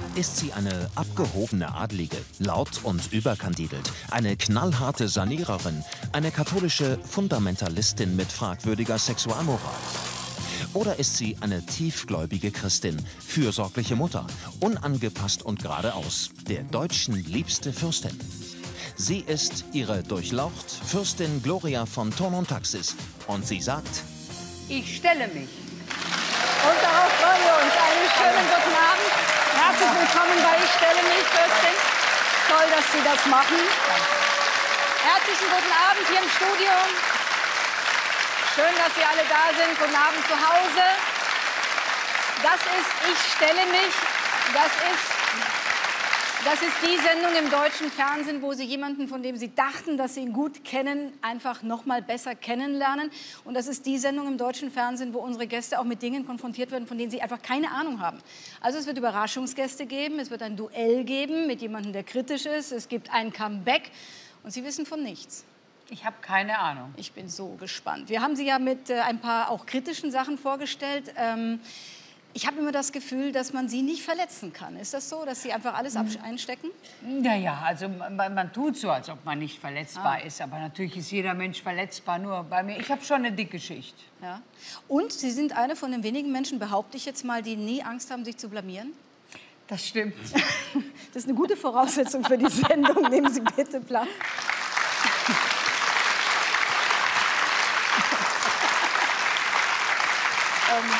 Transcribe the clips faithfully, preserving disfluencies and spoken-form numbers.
Ist sie eine abgehobene Adlige, laut und überkandidelt, eine knallharte Saniererin, eine katholische Fundamentalistin mit fragwürdiger Sexualmoral? Oder ist sie eine tiefgläubige Christin, fürsorgliche Mutter, unangepasst und geradeaus, der Deutschen liebste Fürstin? Sie ist ihre Durchlaucht Fürstin Gloria von Thurn und Taxis und sie sagt: Ich stelle mich. Und darauf freuen wir uns. Einen schönen guten Abend. Herzlich willkommen bei Ich stelle mich, Fürstin. Toll, dass Sie das machen. Herzlichen guten Abend hier im Studio. Schön, dass Sie alle da sind. Guten Abend zu Hause. Das ist Ich stelle mich. Das ist, das ist die Sendung im deutschen Fernsehen, wo Sie jemanden, von dem Sie dachten, dass Sie ihn gut kennen, einfach noch mal besser kennenlernen. Und das ist die Sendung im deutschen Fernsehen, wo unsere Gäste auch mit Dingen konfrontiert werden, von denen sie einfach keine Ahnung haben. Also es wird Überraschungsgäste geben, es wird ein Duell geben mit jemandem, der kritisch ist. Es gibt ein Comeback und Sie wissen von nichts. Ich habe keine Ahnung. Ich bin so gespannt. Wir haben Sie ja mit äh, ein paar auch kritischen Sachen vorgestellt. Ähm, ich habe immer das Gefühl, dass man Sie nicht verletzen kann. Ist das so, dass Sie einfach alles mhm. einstecken? Naja, also man, man tut so, als ob man nicht verletzbar ah. ist. Aber natürlich ist jeder Mensch verletzbar. Nur bei mir, ich habe schon eine dicke Schicht. Ja. Und Sie sind eine von den wenigen Menschen, behaupte ich jetzt mal, die nie Angst haben, sich zu blamieren? Das stimmt. Das ist eine gute Voraussetzung für die Sendung. Nehmen Sie bitte Platz. ähm,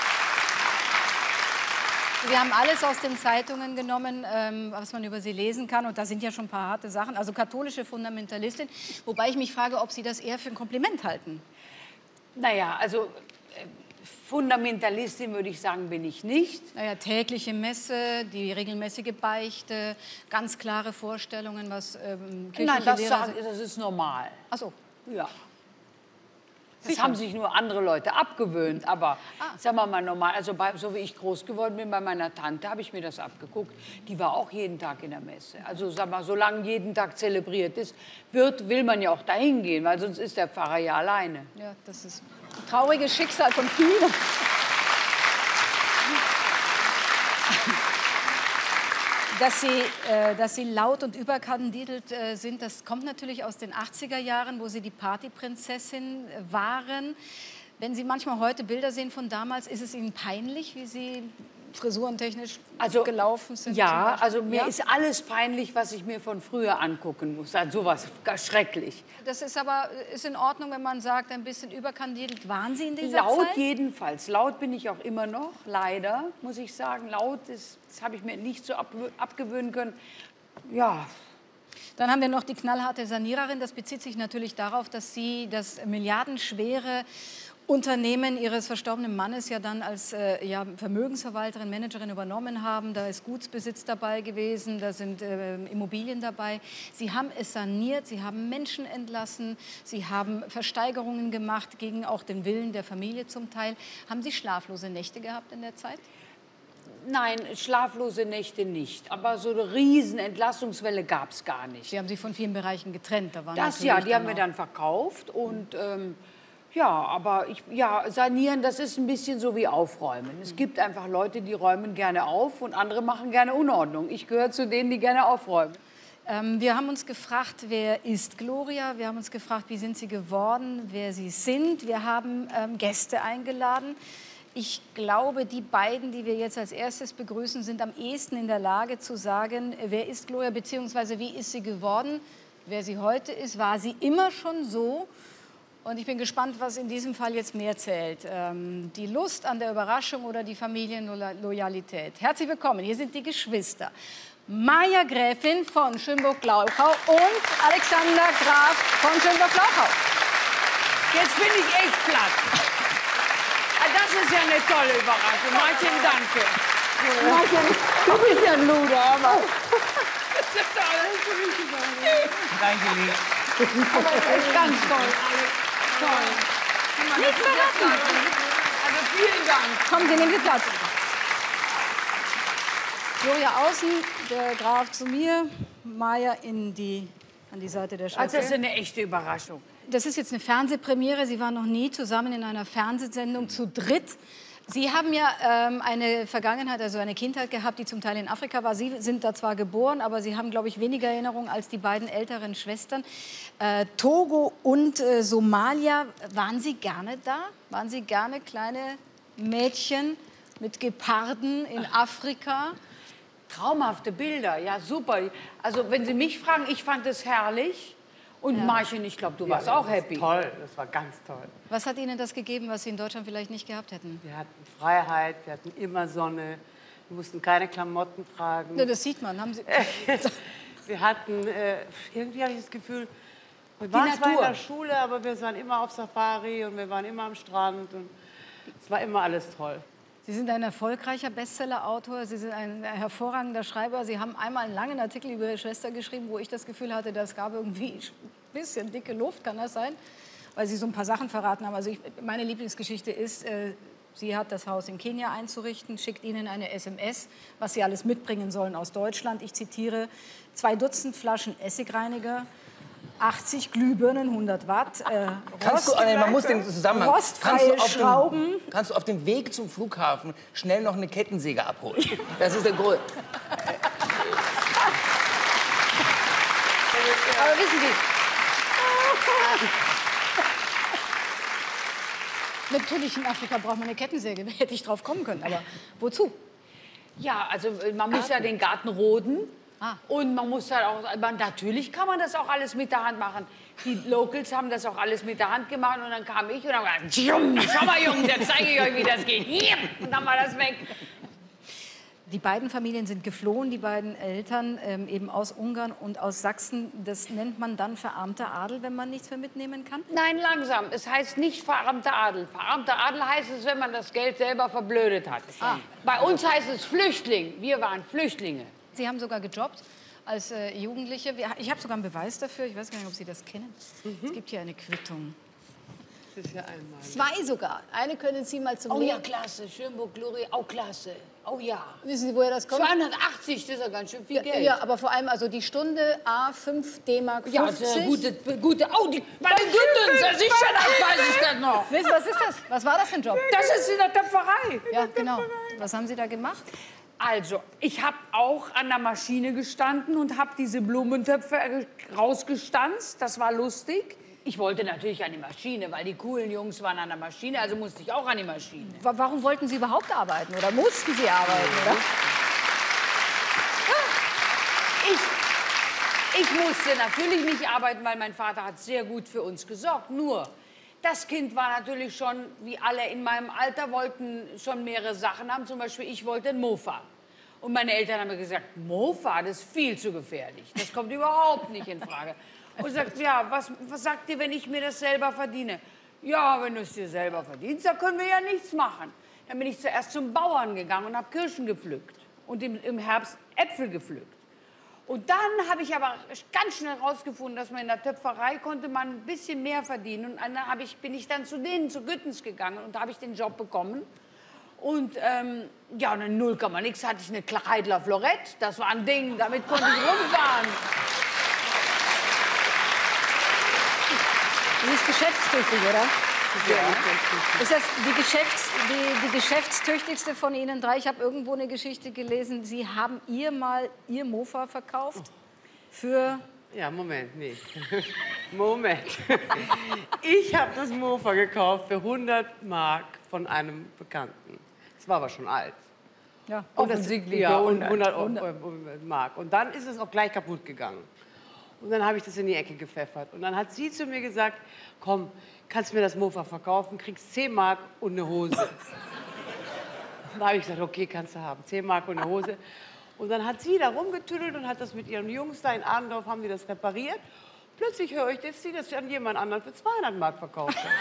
Wir haben alles aus den Zeitungen genommen, ähm, was man über Sie lesen kann. Und da sind ja schon ein paar harte Sachen. Also katholische Fundamentalistin. Wobei ich mich frage, ob Sie das eher für ein Kompliment halten. Naja, also äh, Fundamentalistin würde ich sagen, bin ich nicht. Naja, tägliche Messe, die regelmäßige Beichte, ganz klare Vorstellungen, was ähm, kirchliche Nein, das, Lehrer sag, das ist normal. Ach so. Ja. Das haben sich nur andere Leute abgewöhnt, aber ah. sagen wir mal normal, also bei, so wie ich groß geworden bin bei meiner Tante, habe ich mir das abgeguckt. Die war auch jeden Tag in der Messe. Also sag mal, solange jeden Tag zelebriert ist, wird, will man ja auch dahin gehen, weil sonst ist der Pfarrer ja alleine. Ja, das ist ein trauriges Schicksal von vielen. Dass Sie, äh, dass Sie laut und überkandidelt äh, sind, das kommt natürlich aus den achtziger Jahren, wo Sie die Partyprinzessin waren. Wenn Sie manchmal heute Bilder sehen von damals, ist es Ihnen peinlich, wie Sie frisurentechnisch also, gelaufen sind? Ja, also mir ja? ist alles peinlich, was ich mir von früher angucken muss. Also sowas schrecklich. Das ist aber ist in Ordnung, wenn man sagt, ein bisschen überkandidelt. Waren Sie in dieser Laut Zeit? Jedenfalls. Laut bin ich auch immer noch, leider, muss ich sagen. Laut, ist, das habe ich mir nicht so abgewöhnen können. Ja. Dann haben wir noch die knallharte Saniererin. Das bezieht sich natürlich darauf, dass Sie das milliardenschwere Unternehmen Ihres verstorbenen Mannes ja dann als äh, ja, Vermögensverwalterin, Managerin übernommen haben. Da ist Gutsbesitz dabei gewesen, da sind äh, Immobilien dabei. Sie haben es saniert, Sie haben Menschen entlassen, Sie haben Versteigerungen gemacht gegen auch den Willen der Familie zum Teil. Haben Sie schlaflose Nächte gehabt in der Zeit? Nein, schlaflose Nächte nicht. Aber so eine riesen Entlassungswelle gab es gar nicht. Sie haben sich von vielen Bereichen getrennt. Da waren das ja, die haben wir dann verkauft und ähm, ja, aber ich, ja, sanieren, das ist ein bisschen so wie aufräumen. Es gibt einfach Leute, die räumen gerne auf und andere machen gerne Unordnung. Ich gehöre zu denen, die gerne aufräumen. Ähm, wir haben uns gefragt, wer ist Gloria? Wir haben uns gefragt, wie sind Sie geworden, wer Sie sind. Wir haben ähm, Gäste eingeladen. Ich glaube, die beiden, die wir jetzt als erstes begrüßen, sind am ehesten in der Lage zu sagen, wer ist Gloria, beziehungsweise wie ist sie geworden, wer sie heute ist. War sie immer schon so? Und ich bin gespannt, was in diesem Fall jetzt mehr zählt. Ähm, die Lust an der Überraschung oder die Familienloyalität. Herzlich willkommen, hier sind die Geschwister. Maja Gräfin von Schönburg-Glauchau und Alexander Graf von Schönburg-Glauchau. Jetzt bin ich echt platt. Das ist ja eine tolle Überraschung. Martin, danke. Martin, du bist ja ein Luder, aber... Danke, lieb. Aber das ist ganz toll, Alex. Toll. Nicht verraten. Also vielen Dank. Kommen Sie, nehmen Sie Platz. Gloria außen, der Graf zu mir, Maja in die, an die Seite der Schwester. Also das ist eine echte Überraschung. Das ist jetzt eine Fernsehpremiere. Sie waren noch nie zusammen in einer Fernsehsendung zu dritt. Sie haben ja ähm, eine Vergangenheit, also eine Kindheit gehabt, die zum Teil in Afrika war. Sie sind da zwar geboren, aber Sie haben, glaube ich, weniger Erinnerungen als die beiden älteren Schwestern. Äh, Togo und äh, Somalia, waren Sie gerne da? Waren Sie gerne kleine Mädchen mit Geparden in Afrika? Traumhafte Bilder, ja super. Also wenn Sie mich fragen, ich fand es herrlich. Und ja. Marchen, ich glaube, du warst ja, auch happy. Toll, das war ganz toll. Was hat Ihnen das gegeben, was Sie in Deutschland vielleicht nicht gehabt hätten? Wir hatten Freiheit, wir hatten immer Sonne, wir mussten keine Klamotten tragen. Ja, das sieht man. Haben Sie wir hatten, äh, irgendwie habe ich das Gefühl, wir waren zwar in der Schule, aber wir waren immer auf Safari und wir waren immer am Strand und es war immer alles toll. Sie sind ein erfolgreicher Bestseller-Autor, Sie sind ein hervorragender Schreiber. Sie haben einmal einen langen Artikel über Ihre Schwester geschrieben, wo ich das Gefühl hatte, das gab irgendwie ein bisschen dicke Luft, kann das sein? Weil Sie so ein paar Sachen verraten haben. Also ich, meine Lieblingsgeschichte ist, äh, sie hat das Haus in Kenia einzurichten, schickt Ihnen eine S M S, was Sie alles mitbringen sollen aus Deutschland. Ich zitiere, zwei Dutzend Flaschen Essigreiniger, achtzig Glühbirnen, hundert Watt, äh, kannst du, äh, man muss den Zusammenhang. Rostfreie kannst du auf Schrauben. Dem, kannst du auf dem Weg zum Flughafen schnell noch eine Kettensäge abholen? Das ist der Grund. Aber wissen Sie, natürlich in Afrika braucht man eine Kettensäge, da hätte ich drauf kommen können, aber wozu? Ja, also man muss ja den Garten roden. Ah. Und man muss halt auch, man, natürlich kann man das auch alles mit der Hand machen. Die Locals haben das auch alles mit der Hand gemacht und dann kam ich und dann gesagt, schau mal Jungs, jetzt zeige ich euch, wie das geht. Und dann war das weg. Die beiden Familien sind geflohen, die beiden Eltern ähm, eben aus Ungarn und aus Sachsen. Das nennt man dann verarmter Adel, wenn man nichts mehr mitnehmen kann? Nein, langsam. Es heißt nicht verarmter Adel. Verarmter Adel heißt es, wenn man das Geld selber verblödet hat. Ah. Bei uns heißt es Flüchtling. Wir waren Flüchtlinge. Sie haben sogar gejobbt als äh, Jugendliche. Ich habe sogar einen Beweis dafür. Ich weiß gar nicht, ob Sie das kennen. Mhm. Es gibt hier eine Quittung. Das ist ja einmal. Zwei sogar. Eine können Sie mal zum Oh Leben. ja, klasse. Schönburg Glory, auch klasse. Oh ja. Wissen Sie, woher das kommt? zweihundertachtzig, das ist ja ganz schön viel ja, Geld. Ja, aber vor allem also die Stunde A fünf D-Mark fünfzig. Ja, das ist gute, gute, oh, die, bei den Gütern, sicher, das weiß ich das noch. Wissen Sie, was ist das? Was war das für ein Job? Das ist in der Töpferei. Ja, genau. Was haben Sie da gemacht? Also, ich habe auch an der Maschine gestanden und habe diese Blumentöpfe rausgestanzt. Das war lustig. Ich wollte natürlich an die Maschine, weil die coolen Jungs waren an der Maschine, also musste ich auch an die Maschine. Warum wollten Sie überhaupt arbeiten oder mussten Sie arbeiten, oder? Ich, ich musste natürlich nicht arbeiten, weil mein Vater hat sehr gut für uns gesorgt. Nur, das Kind war natürlich schon, wie alle in meinem Alter, wollten schon mehrere Sachen haben. Zum Beispiel, ich wollte ein Mofa. Und meine Eltern haben mir gesagt, Mofa, das ist viel zu gefährlich. Das kommt überhaupt nicht in Frage. Und sagt, ja, was, was sagt ihr, wenn ich mir das selber verdiene? Ja, wenn du es dir selber verdienst, dann können wir ja nichts machen. Dann bin ich zuerst zum Bauern gegangen und habe Kirschen gepflückt und im, im Herbst Äpfel gepflückt. Und dann habe ich aber ganz schnell herausgefunden, dass man in der Töpferei konnte man ein bisschen mehr verdienen. Und dann hab ich, bin ich dann zu denen, zu Güttens gegangen und da habe ich den Job bekommen. Und ähm, ja, und in null Komma nix hatte ich eine Heidler Florett. Das war ein Ding, damit konnte ich rumfahren. Sie ist geschäftstüchtig, oder? Ja. Ist das die, Geschäfts-, die, die geschäftstüchtigste von Ihnen drei? Ich habe irgendwo eine Geschichte gelesen. Sie haben ihr mal Ihr Mofa verkauft für... Ja, Moment, nee. Moment. Ich habe das Mofa gekauft für hundert Mark von einem Bekannten. Das war aber schon alt. Ja, offensichtlich. Ja, und hundert Mark. Und dann ist es auch gleich kaputt gegangen. Und dann habe ich das in die Ecke gepfeffert. Und dann hat sie zu mir gesagt, komm, kannst du mir das Mofa verkaufen, kriegst zehn Mark und eine Hose. Und da habe ich gesagt, okay, kannst du haben, zehn Mark und eine Hose. Und dann hat sie da rumgetüdelt und hat das mit ihren Jungs da in Adendorf, haben die das repariert. Plötzlich höre ich, dass sie das an jemand anderen für zweihundert Mark verkauft hat.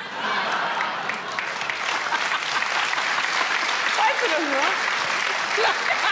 Weißt du das noch?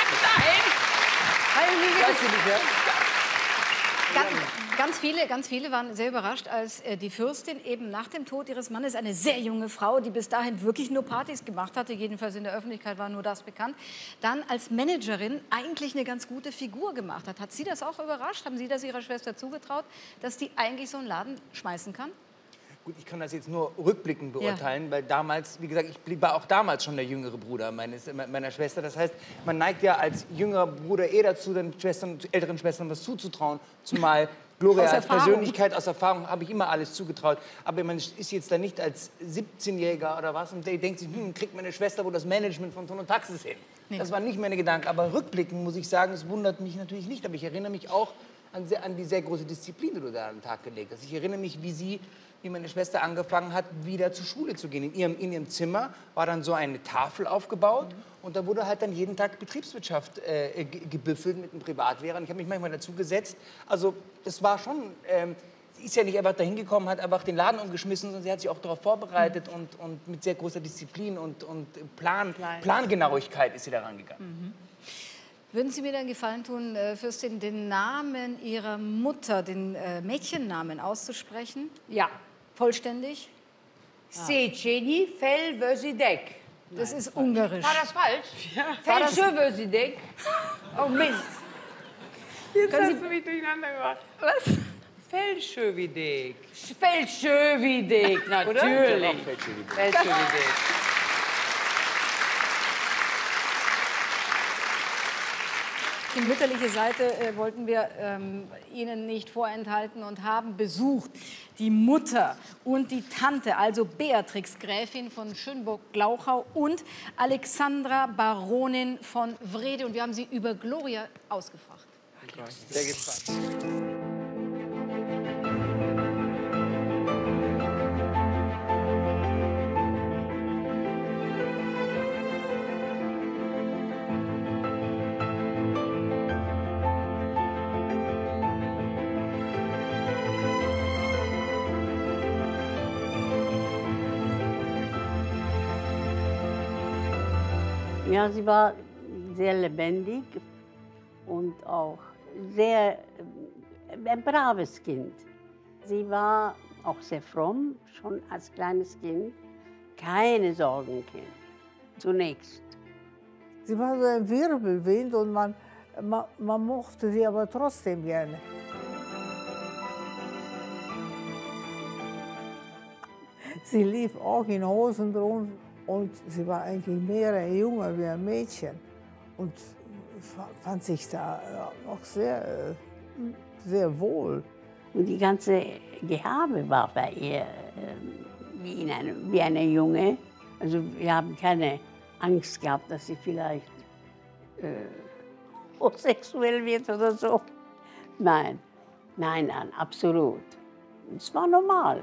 Nein! Weißt du nicht, ja? Ganz, ganz, viele, ganz viele waren sehr überrascht, als äh, die Fürstin eben nach dem Tod ihres Mannes, eine sehr junge Frau, die bis dahin wirklich nur Partys gemacht hatte, jedenfalls in der Öffentlichkeit war nur das bekannt, dann als Managerin eigentlich eine ganz gute Figur gemacht hat. Hat Sie das auch überrascht? Haben Sie das Ihrer Schwester zugetraut, dass die eigentlich so einen Laden schmeißen kann? gut, ich kann das jetzt nur rückblickend beurteilen, ja. weil damals, wie gesagt, ich war auch damals schon der jüngere Bruder meines, meiner Schwester. Das heißt, man neigt ja als jüngerer Bruder eher dazu, den Schwestern, älteren Schwestern was zuzutrauen, zumal Gloria als Persönlichkeit, aus Erfahrung habe ich immer alles zugetraut. Aber man ist jetzt da nicht als siebzehnjähriger oder was und der denkt sich, hm, kriegt meine Schwester wohl das Management von Ton und Taxis hin. Nee. Das war nicht meine Gedanken. Aber rückblickend muss ich sagen, es wundert mich natürlich nicht. Aber ich erinnere mich auch an, sehr, an die sehr große Disziplin, die du da an den Tag gelegt hast. Ich erinnere mich, wie sie, wie meine Schwester angefangen hat, wieder zur Schule zu gehen. In ihrem, in ihrem Zimmer war dann so eine Tafel aufgebaut. Mhm. Und da wurde halt dann jeden Tag Betriebswirtschaft äh, gebüffelt mit einem Privatlehrer. Und ich habe mich manchmal dazu gesetzt. Also das war schon, ähm, sie ist ja nicht einfach dahin gekommen, hat einfach den Laden umgeschmissen, sondern sie hat sich auch darauf vorbereitet mhm. und, und mit sehr großer Disziplin und, und Plan, Plangenauigkeit ist sie da rangegangen. Mhm. Würden Sie mir den Gefallen tun, äh, Fürstin, den Namen Ihrer Mutter, den äh, Mädchennamen auszusprechen? Ja. Vollständig? Seceni Felvözidek. Das ist ungarisch. War das falsch? Ja. Felvözidek. Oh Mist. Jetzt Können hast Sie... du mich durcheinander gemacht. Was? Felschövidek. Felschövidek, natürlich. Felschövidek. Die mütterliche Seite äh, wollten wir ähm, Ihnen nicht vorenthalten und haben besucht die Mutter und die Tante, also Beatrix, Gräfin von Schönburg-Glauchau und Alexandra, Baronin von Wrede. Und wir haben sie über Gloria ausgefragt. Sehr gespannt. Ja, sie war sehr lebendig und auch sehr ein braves Kind. Sie war auch sehr fromm, schon als kleines Kind. Keine Sorgenkind, zunächst. Sie war so ein Wirbelwind und man, man, man mochte sie aber trotzdem gerne. Sie lief auch in Hosen drum. Und sie war eigentlich mehr ein Junge wie ein Mädchen. Und fand sich da auch sehr, sehr wohl. Und die ganze Gehabe war bei ihr wie, in einem, wie eine Junge. Also wir haben keine Angst gehabt, dass sie vielleicht äh, homosexuell wird oder so. Nein, nein, nein, absolut. Es war normal.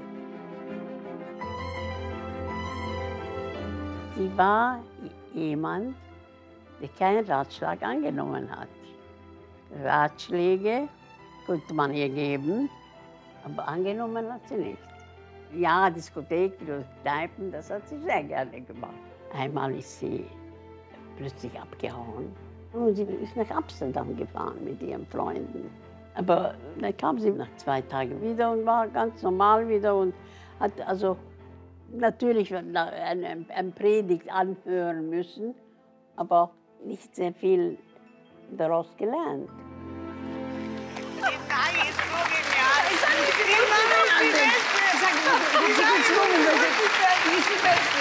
Sie war jemand, der keinen Ratschlag angenommen hat. Ratschläge konnte man ihr geben, aber angenommen hat sie nicht. Ja, Diskotheken und Kneipen, das hat sie sehr gerne gemacht. Einmal ist sie plötzlich abgehauen und sie ist nach Amsterdam gefahren mit ihren Freunden. Aber dann kam sie nach zwei Tagen wieder und war ganz normal wieder und hat also natürlich eine, eine Predigt anhören müssen, aber nicht sehr viel daraus gelernt. Die Frage ist so genial. Ich sage, ich bin die Beste. Ich sage, ich bin gezwungen, die ist die Beste.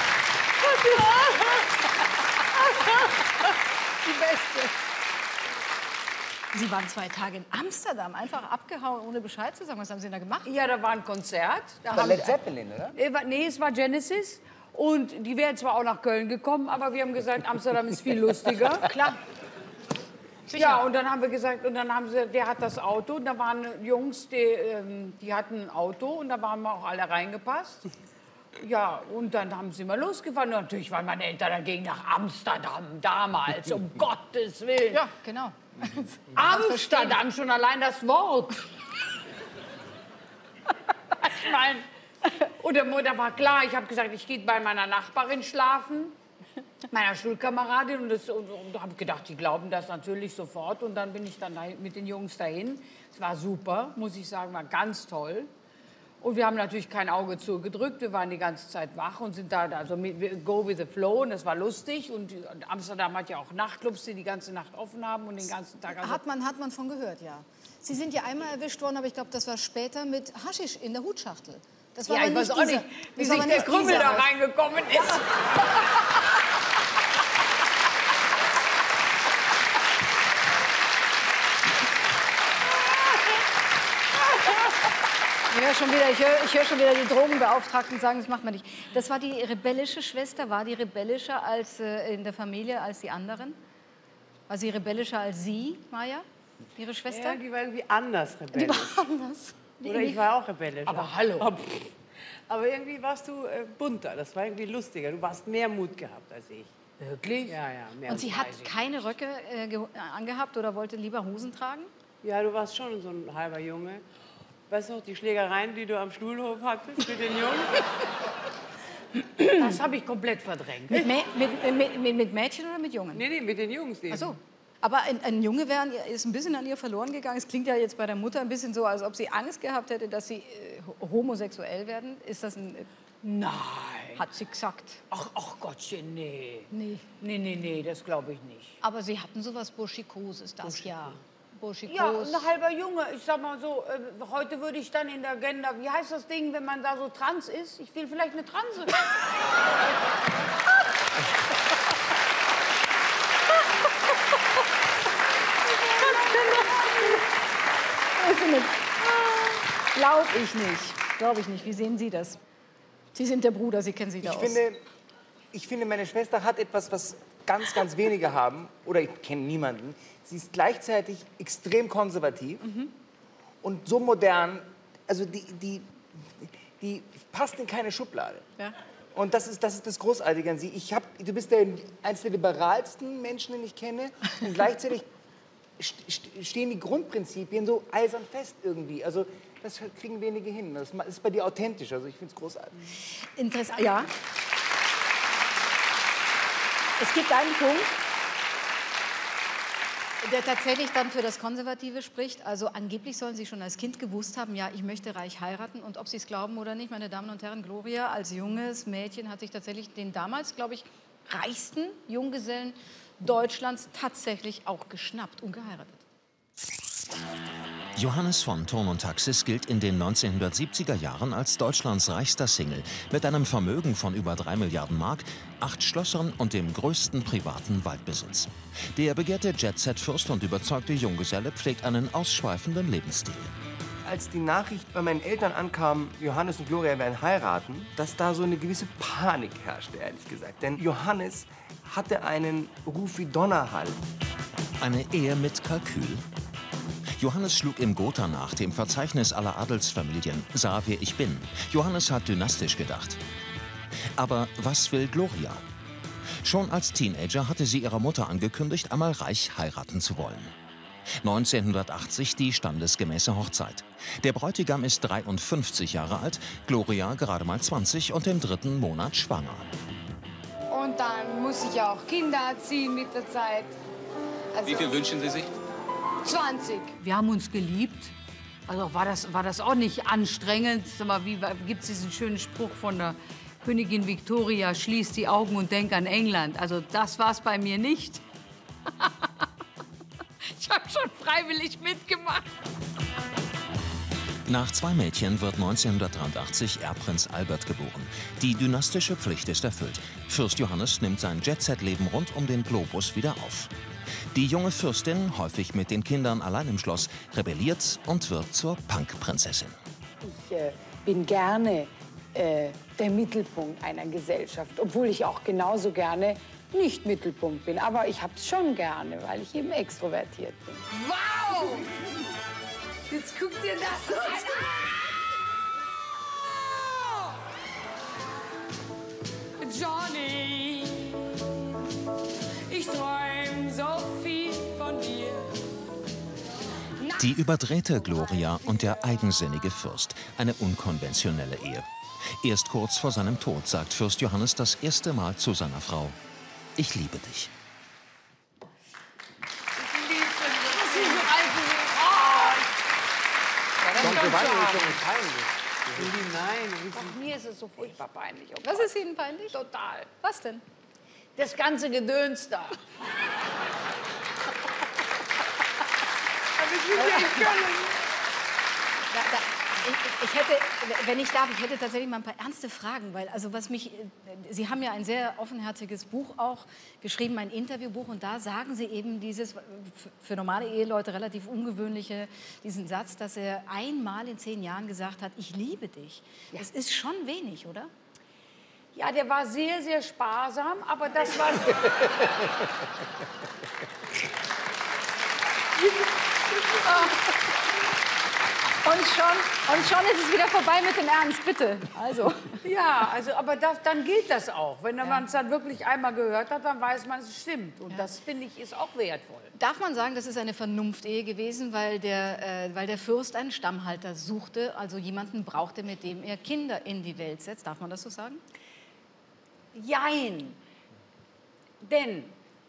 Die Beste. Sie waren zwei Tage in Amsterdam, einfach abgehauen, ohne Bescheid zu sagen. Was haben Sie da gemacht? Ja, da war ein Konzert. Da war Led Zeppelin, oder? Nee, es war Genesis. Und die wären zwar auch nach Köln gekommen, aber wir haben gesagt, Amsterdam ist viel lustiger. Klar. Sicher. Ja, und dann haben wir gesagt, und dann haben sie, der hat das Auto. Und da waren Jungs, die, ähm, die hatten ein Auto und da waren wir auch alle reingepasst. Ja, und dann haben sie mal losgefahren. Und natürlich waren meine Eltern dagegen nach Amsterdam damals, um Gottes Willen. Ja, genau. Amsterdam, schon allein das Wort. Ich meine, und der Mutter war klar, ich habe gesagt, ich gehe bei meiner Nachbarin schlafen, meiner Schulkameradin, und, das, und, und habe gedacht, die glauben das natürlich sofort. Und dann bin ich dann mit den Jungs dahin. Es war super, muss ich sagen, war ganz toll. Und wir haben natürlich kein Auge zugedrückt, wir waren die ganze Zeit wach und sind da, also mit, go with the flow, und das war lustig. Und Amsterdam hat ja auch Nachtclubs, die die ganze Nacht offen haben und den ganzen Tag... Also hat, man, hat man von gehört, ja. Sie sind ja einmal erwischt worden, aber ich glaube, das war später mit Haschisch in der Hutschachtel. Das war ja, aber ich nicht weiß auch dieser, nicht, wie das war sich aber der nicht Krümel dieser da Rösch. reingekommen ist. Ich höre schon wieder, ich höre, ich höre schon wieder die Drogenbeauftragten sagen, das macht man nicht. Das war die rebellische Schwester. War die rebellischer als äh, in der Familie als die anderen? War sie rebellischer als Sie, Maja, Ihre Schwester? Ja, die war irgendwie anders rebellisch. Die war anders. Die Oder ich war auch rebellisch. Aber hallo. Aber, aber irgendwie warst du äh, bunter, das war irgendwie lustiger. Du hast mehr Mut gehabt als ich. Wirklich? Ja, ja, mehr Und sie Mut. hat keine Röcke äh, geho- angehabt oder wollte lieber Hosen tragen? Ja, du warst schon so ein halber Junge. Weißt du noch, die Schlägereien, die du am Schulhof hattest mit den Jungen? Das habe ich komplett verdrängt. Mit, Mä mit, mit, mit, mit Mädchen oder mit Jungen? Nee, nee, mit den Jungs eben. Ach so. Aber ein, ein Junge wär, ist ein bisschen an ihr verloren gegangen. Es klingt ja jetzt bei der Mutter ein bisschen so, als ob sie Angst gehabt hätte, dass sie äh, homosexuell werden. Ist das ein... Nein. Hat sie gesagt. Ach, ach Gottchen, nee. Nee. Nee, nee, nee, das glaube ich nicht. Aber sie hatten sowas Burschikoses, das ja. Burschikos. Ja, ein halber Junge. Ich sag mal so, äh, heute würde ich dann in der Agenda, wie heißt das Ding, wenn man da so trans ist? Ich will vielleicht eine Transe. Glaube ich nicht. Glaube ich nicht. Wie sehen Sie das? Sie sind der Bruder, Sie kennen sich da Ich aus. finde, ich finde, meine Schwester hat etwas, was ganz, ganz wenige haben. Oder ich kenne niemanden. Sie ist gleichzeitig extrem konservativ Mhm. und so modern. Also die, die, die passt in keine Schublade. Ja. Und das ist, das ist das Großartige an sie. Ich hab, du bist der, eines der liberalsten Menschen, den ich kenne. Und gleichzeitig st- stehen die Grundprinzipien so eisern fest irgendwie. Also das kriegen wenige hin. Das ist bei dir authentisch. Also ich finde es großartig. Interessant. Ja. Es gibt einen Punkt, der tatsächlich dann für das Konservative spricht. Also angeblich sollen Sie schon als Kind gewusst haben, ja, ich möchte reich heiraten. Und ob Sie es glauben oder nicht, meine Damen und Herren, Gloria als junges Mädchen hat sich tatsächlich den damals, glaube ich, reichsten Junggesellen Deutschlands tatsächlich auch geschnappt und geheiratet. Johannes von Thurn und Taxis gilt in den neunzehnhundertsiebziger Jahren als Deutschlands reichster Single mit einem Vermögen von über drei Milliarden Mark, acht Schlössern und dem größten privaten Waldbesitz. Der begehrte Jet-Set-Fürst und überzeugte Junggeselle pflegt einen ausschweifenden Lebensstil. Als die Nachricht bei meinen Eltern ankam, Johannes und Gloria werden heiraten, dass da so eine gewisse Panik herrschte, ehrlich gesagt. Denn Johannes hatte einen Ruf wie Donnerhall. Eine Ehe mit Kalkül? Johannes schlug im Gotha nach, dem Verzeichnis aller Adelsfamilien, sah, wer ich bin. Johannes hat dynastisch gedacht. Aber was will Gloria? Schon als Teenager hatte sie ihrer Mutter angekündigt, einmal reich heiraten zu wollen. neunzehnhundertachtzig die standesgemäße Hochzeit. Der Bräutigam ist dreiundfünfzig Jahre alt, Gloria gerade mal zwanzig und im dritten Monat schwanger. Und dann muss ich ja auch Kinder erziehen mit der Zeit. Also Wie viel wünschen Sie sich? zwanzig. Wir haben uns geliebt. Also war das, war das auch nicht anstrengend. Sag mal, wie gibt es diesen schönen Spruch von der Königin Victoria, schließ die Augen und denk an England. Also das war es bei mir nicht. Ich habe schon freiwillig mitgemacht. Nach zwei Mädchen wird neunzehnhundertdreiundachtzig Erbprinz Albert geboren. Die dynastische Pflicht ist erfüllt. Fürst Johannes nimmt sein Jet-Set-Leben rund um den Globus wieder auf. Die junge Fürstin, häufig mit den Kindern allein im Schloss, rebelliert und wird zur Punk-Prinzessin. Ich äh, bin gerne äh, der Mittelpunkt einer Gesellschaft, obwohl ich auch genauso gerne nicht Mittelpunkt bin. Aber ich hab's schon gerne, weil ich eben extrovertiert bin. Wow! Jetzt guck dir das an. Johnny, ich träum so viel von dir. Die überdrehte Gloria und der eigensinnige Fürst. Eine unkonventionelle Ehe. Erst kurz vor seinem Tod sagt Fürst Johannes das erste Mal zu seiner Frau: Ich liebe dich. Nein, Ach, mir ist es so furchtbar peinlich. Oh Was Gott. ist Ihnen peinlich? Total. Was denn? Das ganze Gedöns da. ich, ich hätte, wenn ich darf, ich hätte tatsächlich mal ein paar ernste Fragen, weil also was mich, Sie haben ja ein sehr offenherziges Buch auch geschrieben, ein Interviewbuch, und da sagen Sie eben dieses für normale Eheleute relativ ungewöhnliche, diesen Satz, dass er einmal in zehn Jahren gesagt hat, ich liebe dich. Ja. Das ist schon wenig, oder? Ja, der war sehr, sehr sparsam, aber das war... Und schon, und schon ist es wieder vorbei mit dem Ernst, bitte. Also. Ja, also, aber das, dann gilt das auch. Wenn man es dann wirklich einmal gehört hat, dann weiß man, es stimmt. Und ja. das, finde ich, ist auch wertvoll. Darf man sagen, das ist eine Vernunftehe gewesen, weil der, äh, weil der Fürst einen Stammhalter suchte, also jemanden brauchte, mit dem er Kinder in die Welt setzt? Darf man das so sagen? Jein. Denn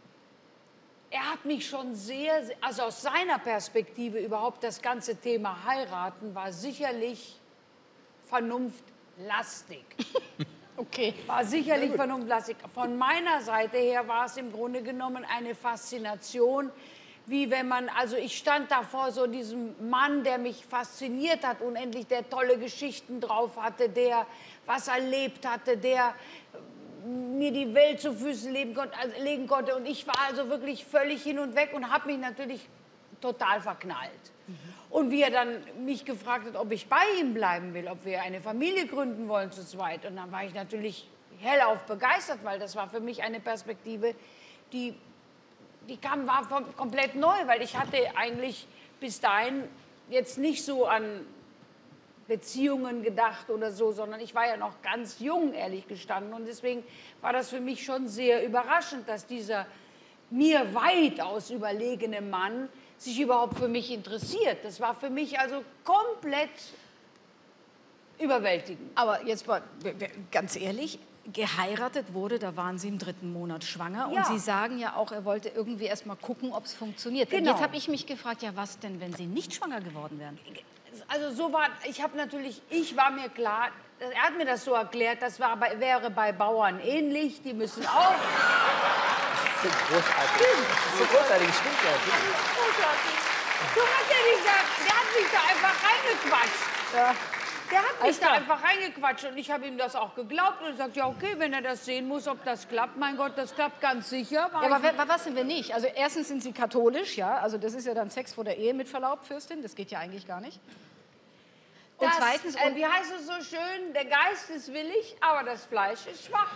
er hat mich schon sehr, also aus seiner Perspektive überhaupt das ganze Thema heiraten war sicherlich vernunftlastig. Okay. War sicherlich vernunftlastig. Von meiner Seite her war es im Grunde genommen eine Faszination, wie wenn man, also ich stand da vor so diesem Mann, der mich fasziniert hat, unendlich, der tolle Geschichten drauf hatte, der was erlebt hatte, der mir die Welt zu Füßen legen konnte, also legen konnte. Und ich war also wirklich völlig hin und weg und habe mich natürlich total verknallt. Mhm. Und wie er dann mich gefragt hat, ob ich bei ihm bleiben will, ob wir eine Familie gründen wollen zu zweit. Und dann war ich natürlich hellauf begeistert, weil das war für mich eine Perspektive, die, die kam, war komplett neu, weil ich hatte eigentlich bis dahin jetzt nicht so an Beziehungen gedacht oder so, sondern ich war ja noch ganz jung, ehrlich gestanden. Und deswegen war das für mich schon sehr überraschend, dass dieser mir weitaus überlegene Mann sich überhaupt für mich interessiert. Das war für mich also komplett überwältigend. Aber jetzt mal ganz ehrlich, geheiratet wurde, da waren Sie im dritten Monat schwanger. Ja. Und Sie sagen ja auch, er wollte irgendwie erst mal gucken, ob es funktioniert. Genau. Jetzt habe ich mich gefragt, ja, was denn, wenn Sie nicht schwanger geworden wären? Also so war, ich habe natürlich, ich war mir klar, er hat mir das so erklärt, das war bei, wäre bei Bauern ähnlich, die müssen auch... Das ist großartig. Das ist so großartig, stimmt ja. Großartig. So hat er gesagt, der hat mich da einfach reingequatscht. Ja. Der hat mich da einfach reingequatscht und ich habe ihm das auch geglaubt und gesagt, ja okay, wenn er das sehen muss, ob das klappt, mein Gott, das klappt ganz sicher. Ja, aber was sind wir nicht? Also erstens sind Sie katholisch, ja, also das ist ja dann Sex vor der Ehe mit Verlaub, Fürstin, das geht ja eigentlich gar nicht. Und das, zweitens, äh, wie heißt es so schön, der Geist ist willig, aber das Fleisch ist schwach.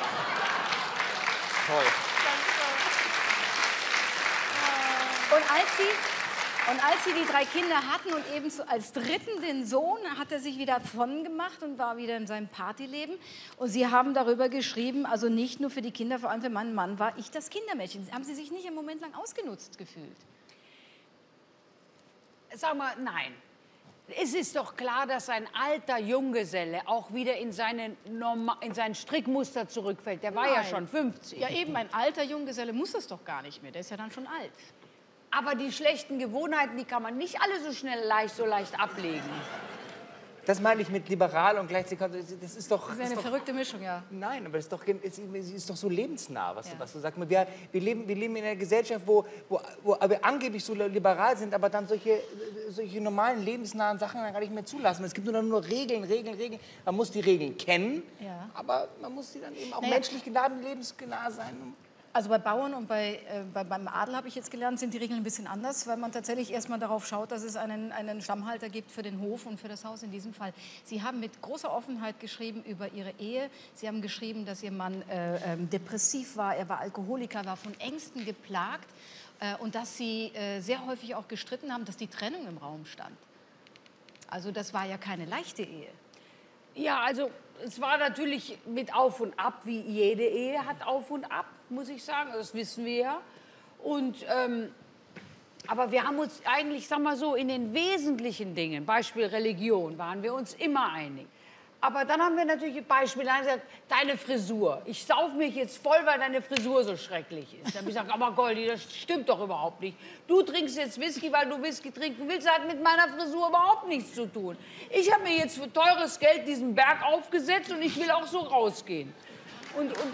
Toll. Und als Sie, und als Sie die drei Kinder hatten und eben so als dritten den Sohn, hat er sich wieder davon gemacht und war wieder in seinem Partyleben. Und Sie haben darüber geschrieben, also nicht nur für die Kinder, vor allem für meinen Mann war ich das Kindermädchen. Haben Sie sich nicht einen Moment lang ausgenutzt gefühlt? Sag mal, nein. Es ist doch klar, dass ein alter Junggeselle auch wieder in, seine Norma in sein Strickmuster zurückfällt. Der war Nein. ja schon fünfzig. Ja eben, ein alter Junggeselle muss das doch gar nicht mehr. Der ist ja dann schon alt. Aber die schlechten Gewohnheiten, die kann man nicht alle so schnell leicht, so leicht ablegen. Das meine ich mit liberal und gleichzeitig, das ist doch... Das ist eine ist verrückte doch, Mischung, ja. Nein, aber es ist doch, es ist doch so lebensnah, was, ja. du, was du sagst. Wir, wir, leben, wir leben in einer Gesellschaft, wo, wo, wo wir angeblich so liberal sind, aber dann solche, solche normalen, lebensnahen Sachen dann gar nicht mehr zulassen. Es gibt nur, nur Regeln, Regeln, Regeln. Man muss die Regeln kennen, ja. aber man muss sie dann eben auch naja. menschlich geladen, lebensnah sein. Also bei Bauern und bei, äh, bei, beim Adel, habe ich jetzt gelernt, sind die Regeln ein bisschen anders, weil man tatsächlich erstmal darauf schaut, dass es einen, einen Stammhalter gibt für den Hof und für das Haus in diesem Fall. Sie haben mit großer Offenheit geschrieben über Ihre Ehe. Sie haben geschrieben, dass Ihr Mann äh, äh, depressiv war, er war Alkoholiker, war von Ängsten geplagt äh, und dass Sie äh, sehr häufig auch gestritten haben, dass die Trennung im Raum stand. Also das war ja keine leichte Ehe. Ja, also es war natürlich mit Auf und Ab, wie jede Ehe hat Auf und Ab, muss ich sagen, das wissen wir ja. Und, ähm, aber wir haben uns eigentlich, sag mal so, in den wesentlichen Dingen, Beispiel Religion, waren wir uns immer einig. Aber dann haben wir natürlich Beispiele, dann gesagt, deine Frisur. Ich sauf mich jetzt voll, weil deine Frisur so schrecklich ist. Dann habe ich gesagt, aber Goldi, das stimmt doch überhaupt nicht. Du trinkst jetzt Whisky, weil du Whisky trinken willst. Das hat mit meiner Frisur überhaupt nichts zu tun. Ich habe mir jetzt für teures Geld diesen Berg aufgesetzt und ich will auch so rausgehen. Und, und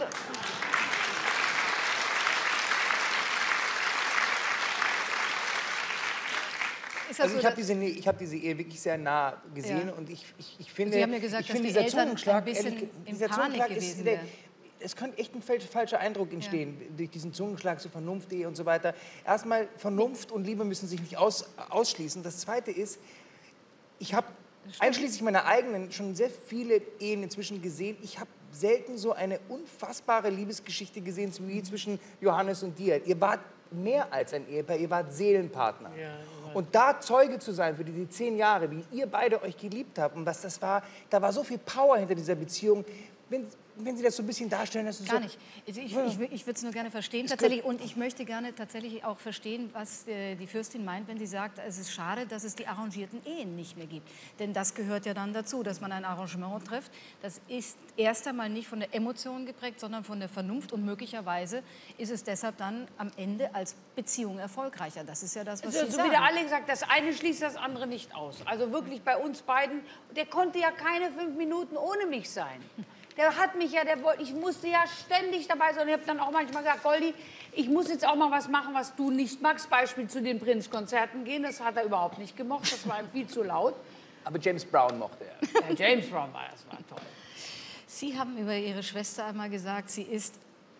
ist das also so, ich habe diese, ich hab diese Ehe wirklich sehr nah gesehen Ja. und ich, ich, ich finde, Sie haben ja gesagt, ich dass finde die dieser Eltern Zungenschlag, ein bisschen ehrlich, in dieser Panik Zungenschlag ist, gewesen der, wären. es könnte echt ein falscher, falscher Eindruck entstehen, ja. durch diesen Zungenschlag zur Vernunft-Ehe und so weiter. Erstmal, Vernunft und Liebe müssen sich nicht aus, ausschließen. Das Zweite ist, ich habe einschließlich meiner eigenen schon sehr viele Ehen inzwischen gesehen. Ich habe selten so eine unfassbare Liebesgeschichte gesehen wie zwischen Johannes und dir. Ihr wart mehr als ein Ehepaar, ihr wart Seelenpartner. Ja, und da Zeuge zu sein für diese zehn Jahre, wie ihr beide euch geliebt habt und was das war, da war so viel Power hinter dieser Beziehung. Wenn, wenn Sie das so ein bisschen darstellen, das ist Gar so, nicht. Ich, ich, ich, ich würde es nur gerne verstehen tatsächlich und ich möchte gerne tatsächlich auch verstehen, was äh, die Fürstin meint, wenn sie sagt, es ist schade, dass es die arrangierten Ehen nicht mehr gibt. Denn das gehört ja dann dazu, dass man ein Arrangement trifft. Das ist erst einmal nicht von der Emotion geprägt, sondern von der Vernunft und möglicherweise ist es deshalb dann am Ende als Beziehung erfolgreicher. Das ist ja das, was also, Sie so sagen. wie der Alex sagt, das eine schließt das andere nicht aus. Also wirklich bei uns beiden, der konnte ja keine fünf Minuten ohne mich sein. Der hat mich ja, der wollte, ich musste ja ständig dabei sein. Und ich habe dann auch manchmal gesagt, Goldi, ich muss jetzt auch mal was machen, was du nicht magst. Beispiel zu den Prinz-Konzerten gehen, das hat er überhaupt nicht gemocht, das war ihm viel zu laut. aber James Brown mochte er. Ja, James Brown war, das war toll. Sie haben über Ihre Schwester einmal gesagt, sie ist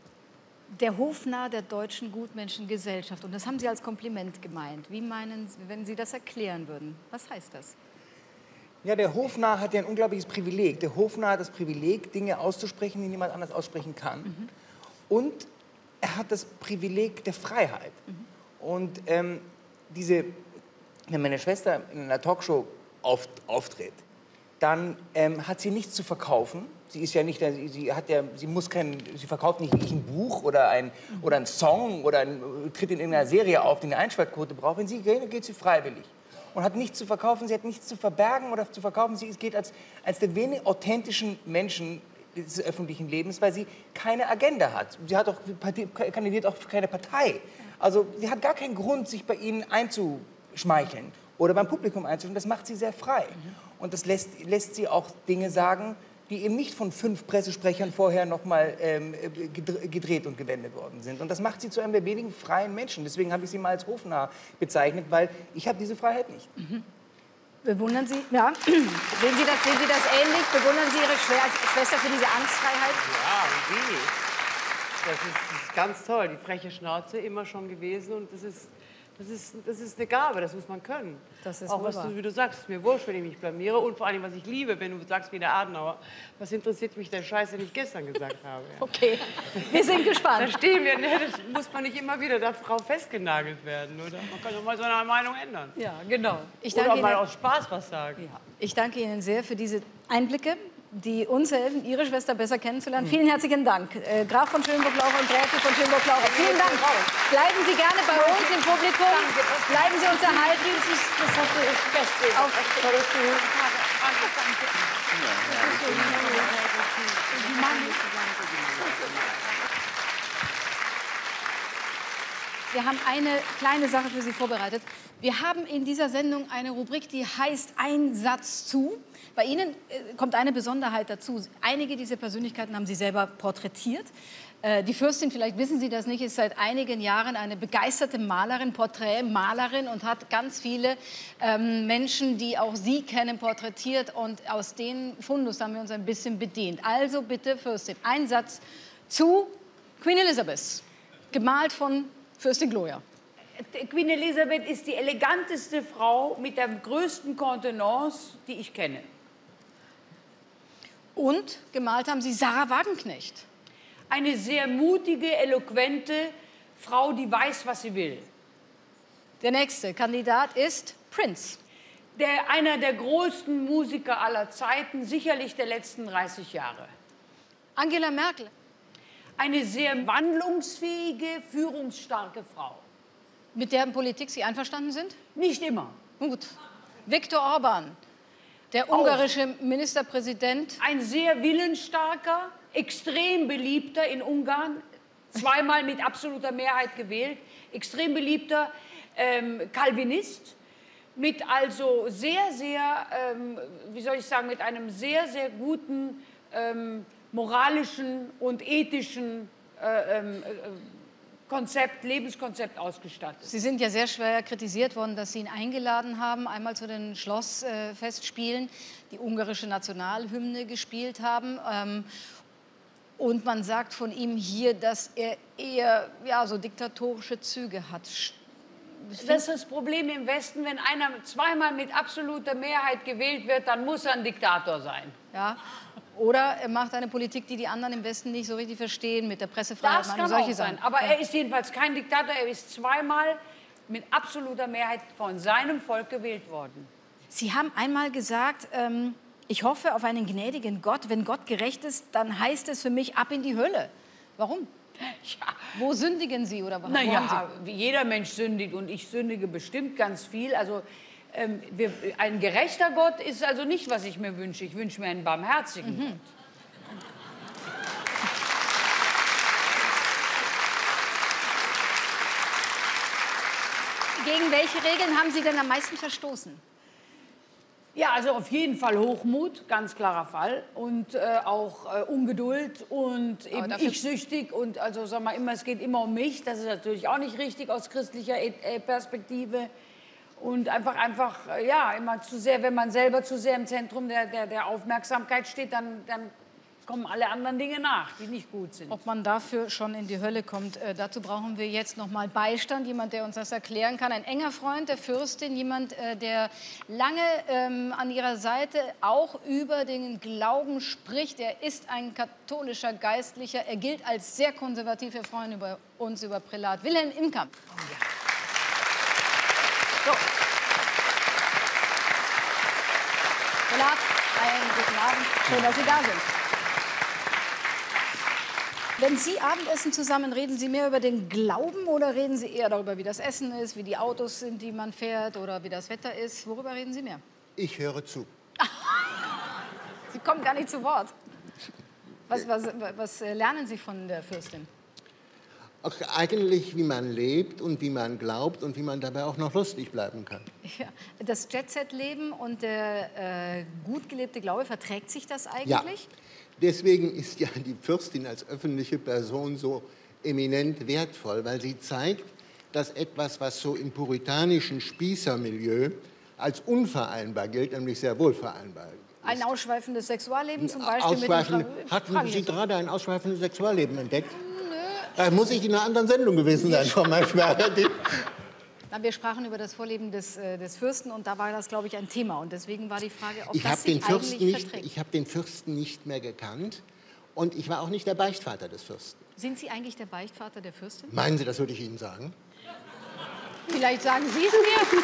der Hofnarr der deutschen Gutmenschengesellschaft. Und das haben Sie als Kompliment gemeint. Wie meinen Sie, wenn Sie das erklären würden? Was heißt das? Ja, der Hofnarr hat ja ein unglaubliches Privileg. Der Hofnarr hat das Privileg, Dinge auszusprechen, die niemand anders aussprechen kann. Mhm. Und er hat das Privileg der Freiheit. Mhm. Und ähm, diese, wenn meine Schwester in einer Talkshow auf, auftritt, dann ähm, hat sie nichts zu verkaufen. Sie ist ja nicht, sie hat ja, sie muss kein, sie verkauft nicht wirklich ein Buch oder ein, mhm. oder ein Song oder ein, tritt in irgendeiner Serie auf, die eine Einschaltquote braucht. Wenn sie geht, geht sie freiwillig. Und hat nichts zu verkaufen, sie hat nichts zu verbergen oder zu verkaufen. Sie geht als, als der wenig authentischen Menschen des öffentlichen Lebens, weil sie keine Agenda hat. Sie hat auch, kandidiert auch für keine Partei. Also sie hat gar keinen Grund, sich bei ihnen einzuschmeicheln oder beim Publikum einzuschmeicheln. Das macht sie sehr frei. Und das lässt, lässt sie auch Dinge sagen, die eben nicht von fünf Pressesprechern vorher noch mal ähm, gedreht und gewendet worden sind. Und das macht sie zu einem der wenigen freien Menschen. Deswegen habe ich sie mal als Hofnarr bezeichnet, weil ich habe diese Freiheit nicht. Mhm. Bewundern Sie, ja, sehen Sie das, sehen Sie das ähnlich? Bewundern Sie Ihre Schwester für diese Angstfreiheit? Ja, wie? Das ist, das ist ganz toll. Die freche Schnauze immer schon gewesen und das ist Das ist, das ist eine Gabe, das muss man können. Das ist auch was du, wie du sagst, ist mir wurscht, wenn ich mich blamiere. Und vor allem, was ich liebe, wenn du sagst wie der Adenauer, was interessiert mich der Scheiß, den ich gestern gesagt habe. Ja. Okay, wir sind gespannt. Da stehen wir, ne, das muss man nicht immer wieder darauf festgenagelt werden, oder? Man kann doch mal seine Meinung ändern. Ja, genau. Ich oder danke mal Ihnen, aus Spaß was sagen. Ja. Ich danke Ihnen sehr für diese Einblicke, die uns helfen, Ihre Schwester besser kennenzulernen. Mhm. Vielen herzlichen Dank. Äh, Graf von Schönburg-Laucher und Gräfin von Schönburg-Laucher. Vielen Dank. Bleiben Sie gerne bei uns im Publikum. Bleiben Sie uns erhalten. Das ist das Beste. Auf Wir haben eine kleine Sache für Sie vorbereitet. Wir haben in dieser Sendung eine Rubrik, die heißt Ein Satz zu. Bei Ihnen äh, kommt eine Besonderheit dazu. Einige dieser Persönlichkeiten haben Sie selber porträtiert. Äh, die Fürstin, vielleicht wissen Sie das nicht, ist seit einigen Jahren eine begeisterte Malerin, Porträtmalerin und hat ganz viele ähm, Menschen, die auch Sie kennen, porträtiert. Und aus den Fundus haben wir uns ein bisschen bedient. Also bitte, Fürstin, ein Satz zu Queen Elizabeth, gemalt von Fürstin Gloria. Queen Elizabeth ist die eleganteste Frau mit der größten Kontenance, die ich kenne. Und gemalt haben Sie Sarah Wagenknecht. Eine sehr mutige, eloquente Frau, die weiß, was sie will. Der nächste Kandidat ist Prince. Der, einer der größten Musiker aller Zeiten, sicherlich der letzten dreißig Jahre. Angela Merkel. Eine sehr wandlungsfähige, führungsstarke Frau. Mit deren Politik Sie einverstanden sind? Nicht immer. Gut. Viktor Orban, der ungarische Auch. Ministerpräsident. Ein sehr willensstarker, extrem beliebter in Ungarn, zweimal mit absoluter Mehrheit gewählt, extrem beliebter ähm, Calvinist, mit also sehr, sehr, ähm, wie soll ich sagen, mit einem sehr, sehr guten ähm, moralischen und ethischen äh, äh, Konzept, Lebenskonzept ausgestattet. Sie sind ja sehr schwer kritisiert worden, dass Sie ihn eingeladen haben, einmal zu den Schlossfestspielen, die ungarische Nationalhymne gespielt haben. Ähm, und man sagt von ihm hier, dass er eher ja, so diktatorische Züge hat. Das ist das Problem im Westen, wenn einer zweimal mit absoluter Mehrheit gewählt wird, dann muss er ein Diktator sein. Ja. Oder er macht eine Politik, die die anderen im Westen nicht so richtig verstehen, mit der Pressefreiheit Das und kann solche auch sein. Sachen. Aber ja. er ist jedenfalls kein Diktator. Er ist zweimal mit absoluter Mehrheit von seinem Volk gewählt worden. Sie haben einmal gesagt, ähm, ich hoffe auf einen gnädigen Gott. Wenn Gott gerecht ist, dann heißt es für mich ab in die Hölle. Warum? Ja. Wo sündigen Sie? Oder wo naja, haben Sie? Jeder Mensch sündigt und ich sündige bestimmt ganz viel. Also ähm, wir, ein gerechter Gott ist also nicht, was ich mir wünsche. Ich wünsche mir einen barmherzigen Mhm. Gott. Gegen welche Regeln haben Sie denn am meisten verstoßen? Ja, also auf jeden Fall Hochmut, ganz klarer Fall. Und äh, auch äh, Ungeduld und eben ich-süchtig. Und also sag mal immer, es geht immer um mich. Das ist natürlich auch nicht richtig aus christlicher äh, Perspektive. Und einfach, einfach, äh, ja, immer zu sehr, wenn man selber zu sehr im Zentrum der, der, der Aufmerksamkeit steht, dann, dann kommen alle anderen Dinge nach, die nicht gut sind. Ob man dafür schon in die Hölle kommt, äh, dazu brauchen wir jetzt noch mal Beistand, jemand, der uns das erklären kann. Ein enger Freund der Fürstin, jemand, äh, der lange ähm, an ihrer Seite auch über den Glauben spricht. Er ist ein katholischer Geistlicher. Er gilt als sehr konservativ. Wir freuen über uns über Prälat Wilhelm Imkamp. Oh, ja. So. Prälat, einen guten Abend. Schön, dass Sie da sind. Wenn Sie Abendessen zusammen, reden Sie mehr über den Glauben oder reden Sie eher darüber, wie das Essen ist, wie die Autos sind, die man fährt oder wie das Wetter ist? Worüber reden Sie mehr? Ich höre zu. Sie kommen gar nicht zu Wort. Was, was, was lernen Sie von der Fürstin? Auch eigentlich, wie man lebt und wie man glaubt und wie man dabei auch noch lustig bleiben kann. Ja, das Jet-Set-Leben und der äh, gut gelebte Glaube, verträgt sich das eigentlich? Ja. Deswegen ist ja die Fürstin als öffentliche Person so eminent wertvoll, weil sie zeigt, dass etwas, was so im puritanischen Spießermilieu als unvereinbar gilt, nämlich sehr wohl vereinbar ist. Ein ausschweifendes Sexualleben zum Beispiel? Ausschweifende, mit dem hatten Sie gerade ein ausschweifendes Sexualleben entdeckt? Nö. Da muss ich in einer anderen Sendung gewesen sein, Frau Maischberger. Na, wir sprachen über das Vorleben des, äh, des Fürsten und da war das, glaube ich, ein Thema. Und deswegen war die Frage, ob ich das sich den Fürsten eigentlich nicht, verträgt. Ich habe den Fürsten nicht mehr gekannt und ich war auch nicht der Beichtvater des Fürsten. Sind Sie eigentlich der Beichtvater der Fürstin? Meinen Sie, das würde ich Ihnen sagen? Vielleicht sagen Sie es mir.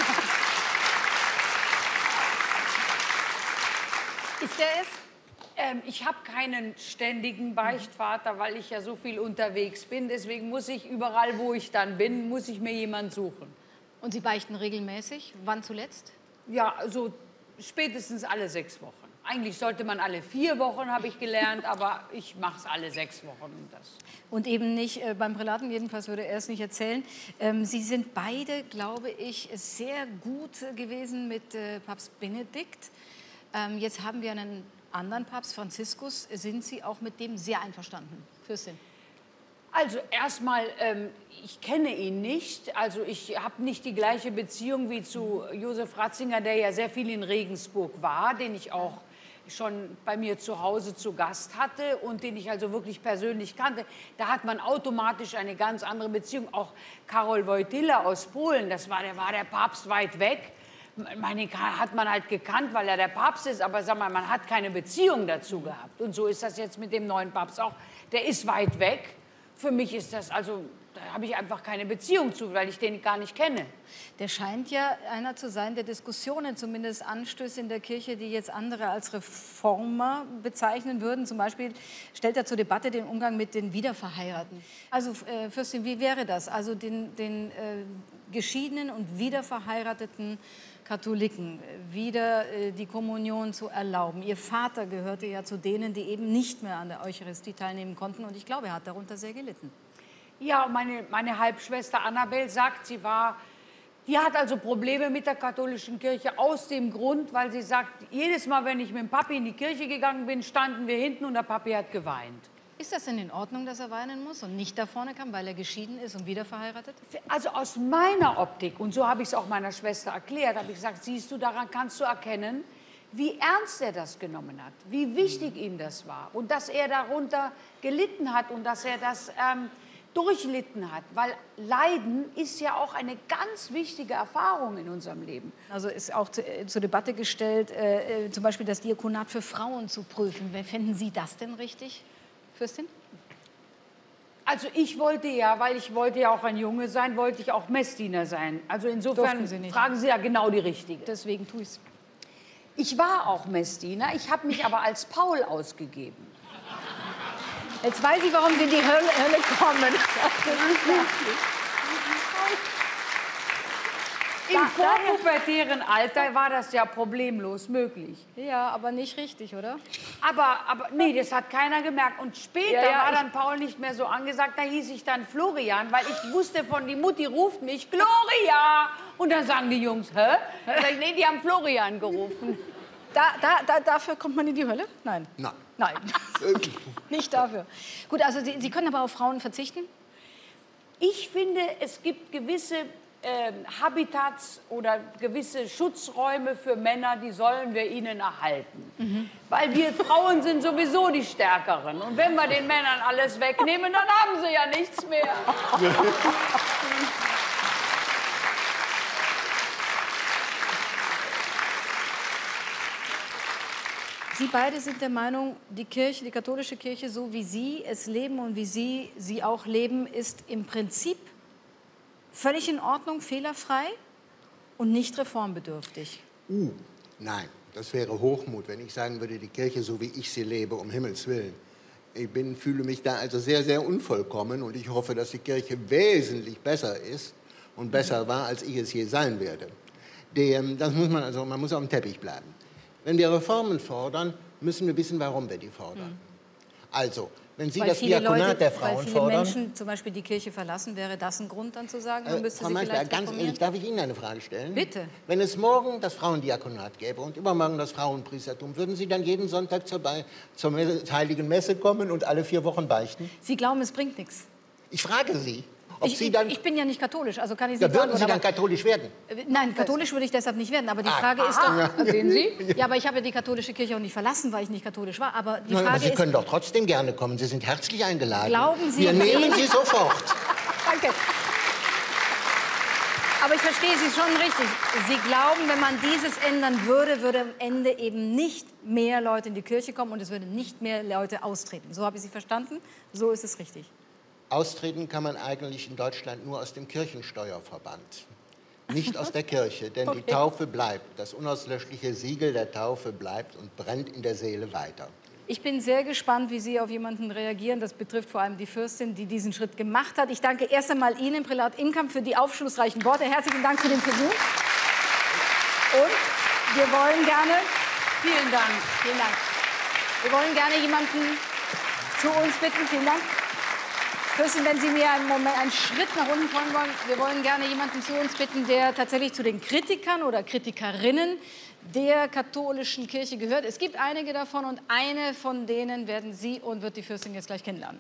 Ist er es? Ähm, ich habe keinen ständigen Beichtvater, weil ich ja so viel unterwegs bin. Deswegen muss ich überall, wo ich dann bin, muss ich mir jemanden suchen. Und Sie beichten regelmäßig? Wann zuletzt? Ja, so spätestens alle sechs Wochen. Eigentlich sollte man alle vier Wochen, habe ich gelernt, aber ich mache es alle sechs Wochen. Und, das. und eben nicht, äh, beim Prälaten jedenfalls würde er es nicht erzählen. Ähm, Sie sind beide, glaube ich, sehr gut gewesen mit äh, Papst Benedikt. Ähm, jetzt haben wir einen anderen Papst, Franziskus. Sind Sie auch mit dem sehr einverstanden, Fürstin? Also erstmal, ähm, ich kenne ihn nicht. Also ich habe nicht die gleiche Beziehung wie zu Josef Ratzinger, der ja sehr viel in Regensburg war, den ich auch schon bei mir zu Hause zu Gast hatte und den ich also wirklich persönlich kannte. Da hat man automatisch eine ganz andere Beziehung. Auch Karol Wojtyła aus Polen, das war der, war der Papst weit weg. Meine, hat man halt gekannt, weil er der Papst ist, aber sag mal, man hat keine Beziehung dazu gehabt. Und so ist das jetzt mit dem neuen Papst auch. Der ist weit weg. Für mich ist das, also, da habe ich einfach keine Beziehung zu, weil ich den gar nicht kenne. Der scheint ja einer zu sein, der Diskussionen zumindest anstößt in der Kirche, die jetzt andere als Reformer bezeichnen würden. Zum Beispiel stellt er zur Debatte den Umgang mit den Wiederverheirateten. Also, äh, Fürstin, wie wäre das? Also den, den äh, geschiedenen und wiederverheirateten Katholiken wieder äh, die Kommunion zu erlauben. Ihr Vater gehörte ja zu denen, die eben nicht mehr an der Eucharistie teilnehmen konnten. Und ich glaube, er hat darunter sehr gelitten. Ja, meine, meine Halbschwester Annabel sagt, sie war, die hat also Probleme mit der katholischen Kirche aus dem Grund, weil sie sagt, jedes Mal, wenn ich mit dem Papi in die Kirche gegangen bin, standen wir hinten und der Papi hat geweint. Ist das denn in Ordnung, dass er weinen muss und nicht da vorne kam, weil er geschieden ist und wieder verheiratet? Also aus meiner Optik, und so habe ich es auch meiner Schwester erklärt, habe ich gesagt, siehst du, daran kannst du erkennen, wie ernst er das genommen hat, wie wichtig ihm das war und dass er darunter gelitten hat und dass er das ähm, durchlitten hat, weil Leiden ist ja auch eine ganz wichtige Erfahrung in unserem Leben. Also ist auch zu, äh, zur Debatte gestellt, äh, äh, zum Beispiel das Diakonat für Frauen zu prüfen. Fänden Sie das denn richtig, Fürstin? Also ich wollte ja, weil ich wollte ja auch ein Junge sein, wollte ich auch Messdiener sein. Also insofern Sie nicht. fragen Sie ja genau die Richtige. Deswegen tue ich es. Ich war auch Messdiener, ich habe mich aber als Paul ausgegeben. Jetzt weiß ich, warum Sie in die Hölle, Hölle kommen. Im vorpubertären Alter war das ja problemlos möglich. Ja, aber nicht richtig, oder? Aber, aber nee, das hat keiner gemerkt. Und später Ja, ja, war ich- dann Paul nicht mehr so angesagt, da hieß ich dann Florian, weil ich wusste von, die Mutti ruft mich, Gloria! Und dann sagen die Jungs, hä? Dann sag ich, nee, die haben Florian gerufen. Da, da, da, dafür kommt man in die Hölle? Nein. Nein. Nein. Nicht dafür. Gut, also Sie, Sie können aber auf Frauen verzichten? Ich finde, es gibt gewisse äh, Habitats oder gewisse Schutzräume für Männer, die sollen wir ihnen erhalten. Mhm. Weil wir Frauen sind sowieso die Stärkeren. Und wenn wir den Männern alles wegnehmen, dann haben sie ja nichts mehr. Sie beide sind der Meinung, die Kirche, die katholische Kirche, so wie Sie es leben und wie Sie sie auch leben, ist im Prinzip völlig in Ordnung, fehlerfrei und nicht reformbedürftig. Uh, nein, das wäre Hochmut, wenn ich sagen würde, die Kirche, so wie ich sie lebe, um Himmels Willen. Ich bin, fühle mich da also sehr, sehr unvollkommen und ich hoffe, dass die Kirche wesentlich besser ist und besser war, als ich es je sein werde. Dem, das muss man, also, man muss auf dem Teppich bleiben. Wenn wir Reformen fordern, müssen wir wissen, warum wir die fordern. Also, wenn Sie Weil das viele Diakonat Leute, der weil Frauen viele fordern... Menschen zum Beispiel die Kirche verlassen, wäre das ein Grund dann zu sagen, man Äh, müsste Frau sie Meister, vielleicht ganz reformieren? ehrlich, darf ich Ihnen eine Frage stellen? Bitte. Wenn es morgen das Frauendiakonat gäbe und übermorgen das Frauenpriestertum, würden Sie dann jeden Sonntag zur, Be zur Messe, Heiligen Messe kommen und alle vier Wochen beichten? Sie glauben, es bringt nichts. Ich frage Sie, ob Ich, Sie dann... ich bin ja nicht katholisch, also kann ich Da nicht würden Sie beantworten, dann katholisch werden? aber- Nein, katholisch würde ich deshalb nicht werden. Aber die Ah, Frage ist aha. doch... Sehen Sie? Ja, aber ich habe ja die katholische Kirche auch nicht verlassen, weil ich nicht katholisch war. Aber die Nein, Frage aber Sie ist... können doch trotzdem gerne kommen. Sie sind herzlich eingeladen. Glauben Sie... Wir nehmen Sie sofort. Danke. Aber ich verstehe Sie schon richtig. Sie glauben, wenn man dieses ändern würde, würde am Ende eben nicht mehr Leute in die Kirche kommen und es würden nicht mehr Leute austreten. So habe ich Sie verstanden. So ist es richtig. Austreten kann man eigentlich in Deutschland nur aus dem Kirchensteuerverband, nicht aus der Kirche, denn Okay. die Taufe bleibt. Das unauslöschliche Siegel der Taufe bleibt und brennt in der Seele weiter. Ich bin sehr gespannt, wie Sie auf jemanden reagieren. Das betrifft vor allem die Fürstin, die diesen Schritt gemacht hat. Ich danke erst einmal Ihnen, Prälat Imkamp, für die aufschlussreichen Worte. Herzlichen Dank für den Versuch. Und wir wollen gerne... Vielen Dank. Vielen Dank. Wir wollen gerne jemanden zu uns bitten. Vielen Dank. Fürstin, wenn Sie mir einen, Moment, einen Schritt nach unten folgen wollen, wir wollen gerne jemanden zu uns bitten, der tatsächlich zu den Kritikern oder Kritikerinnen der katholischen Kirche gehört. Es gibt einige davon und eine von denen werden Sie und wird die Fürstin jetzt gleich kennenlernen.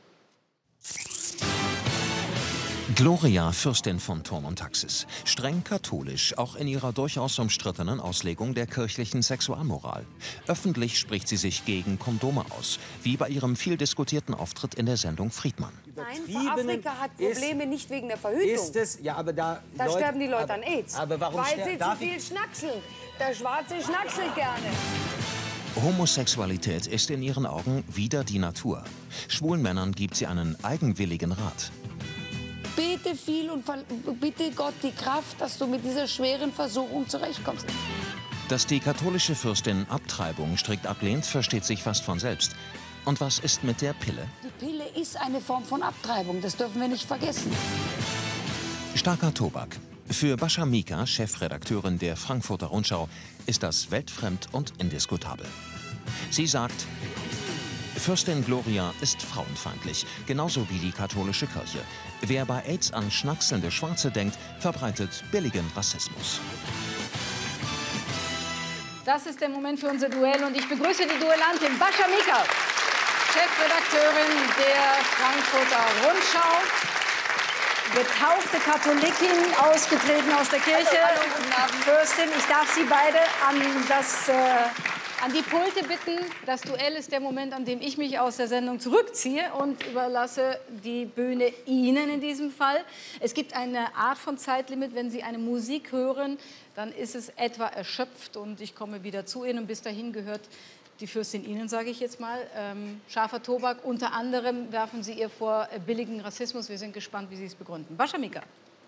Gloria, Fürstin von Thurn und Taxis. Streng katholisch, auch in ihrer durchaus umstrittenen Auslegung der kirchlichen Sexualmoral. Öffentlich spricht sie sich gegen Kondome aus, wie bei ihrem viel diskutierten Auftritt in der Sendung Friedmann. Nein, Afrika hat Probleme nicht wegen der Verhütung. Ist es, ja, aber da... Da Leute- sterben die Leute aber, an AIDS. Aber warum weil ster- sie zu darf ich- viel schnackseln. Der Schwarze schnackselt gerne. Homosexualität ist in ihren Augen wider die Natur. Schwulen Männern gibt sie einen eigenwilligen Rat. Bete viel und ver- bitte Gott die Kraft, dass du mit dieser schweren Versuchung zurechtkommst. Dass die katholische Fürstin Abtreibung strikt ablehnt, versteht sich fast von selbst. Und was ist mit der Pille? Die Pille ist eine Form von Abtreibung, das dürfen wir nicht vergessen. Starker Tobak. Für Bascha Mika, Chefredakteurin der Frankfurter Rundschau, ist das weltfremd und indiskutabel. Sie sagt, Fürstin Gloria ist frauenfeindlich, genauso wie die katholische Kirche. Wer bei AIDS an schnackselnde Schwarze denkt, verbreitet billigen Rassismus. Das ist der Moment für unser Duell und ich begrüße die Duellantin Bascha Mika. Chefredakteurin der Frankfurter Rundschau, getaufte Katholikin, ausgetreten aus der Kirche. Hallo, hallo, guten Abend. Fürstin, ich darf Sie beide an das... Äh, An die Pulte bitten. Das Duell ist der Moment, an dem ich mich aus der Sendung zurückziehe und überlasse die Bühne Ihnen in diesem Fall. Es gibt eine Art von Zeitlimit. Wenn Sie eine Musik hören, dann ist es etwa erschöpft und ich komme wieder zu Ihnen. Und bis dahin gehört die Fürstin Ihnen, sage ich jetzt mal. Ähm, scharfer Tobak. Unter anderem werfen Sie ihr vor äh, billigen Rassismus. Wir sind gespannt, wie Sie es begründen. Bascha Mika.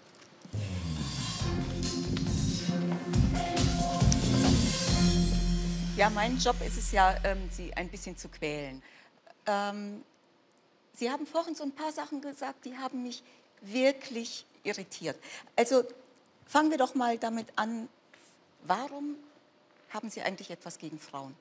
Ja, mein Job ist es ja, ähm, Sie ein bisschen zu quälen. Ähm, Sie haben vorhin so ein paar Sachen gesagt, die haben mich wirklich irritiert. Also fangen wir doch mal damit an, warum haben Sie eigentlich etwas gegen Frauen?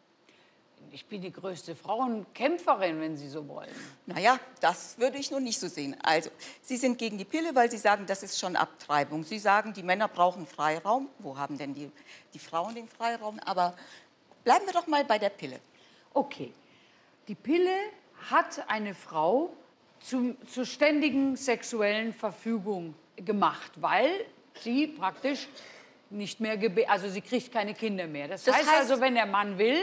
Ich bin die größte Frauenkämpferin, wenn Sie so wollen. Naja, das würde ich nun nicht so sehen. Also, Sie sind gegen die Pille, weil Sie sagen, das ist schon Abtreibung. Sie sagen, die Männer brauchen Freiraum. Wo haben denn die, die Frauen den Freiraum? Aber bleiben wir doch mal bei der Pille. Okay. Die Pille hat eine Frau zum, zur ständigen sexuellen Verfügung gemacht, weil sie praktisch nicht mehr gebärt, also sie kriegt keine Kinder mehr. Das, das heißt, heißt also, wenn der Mann will,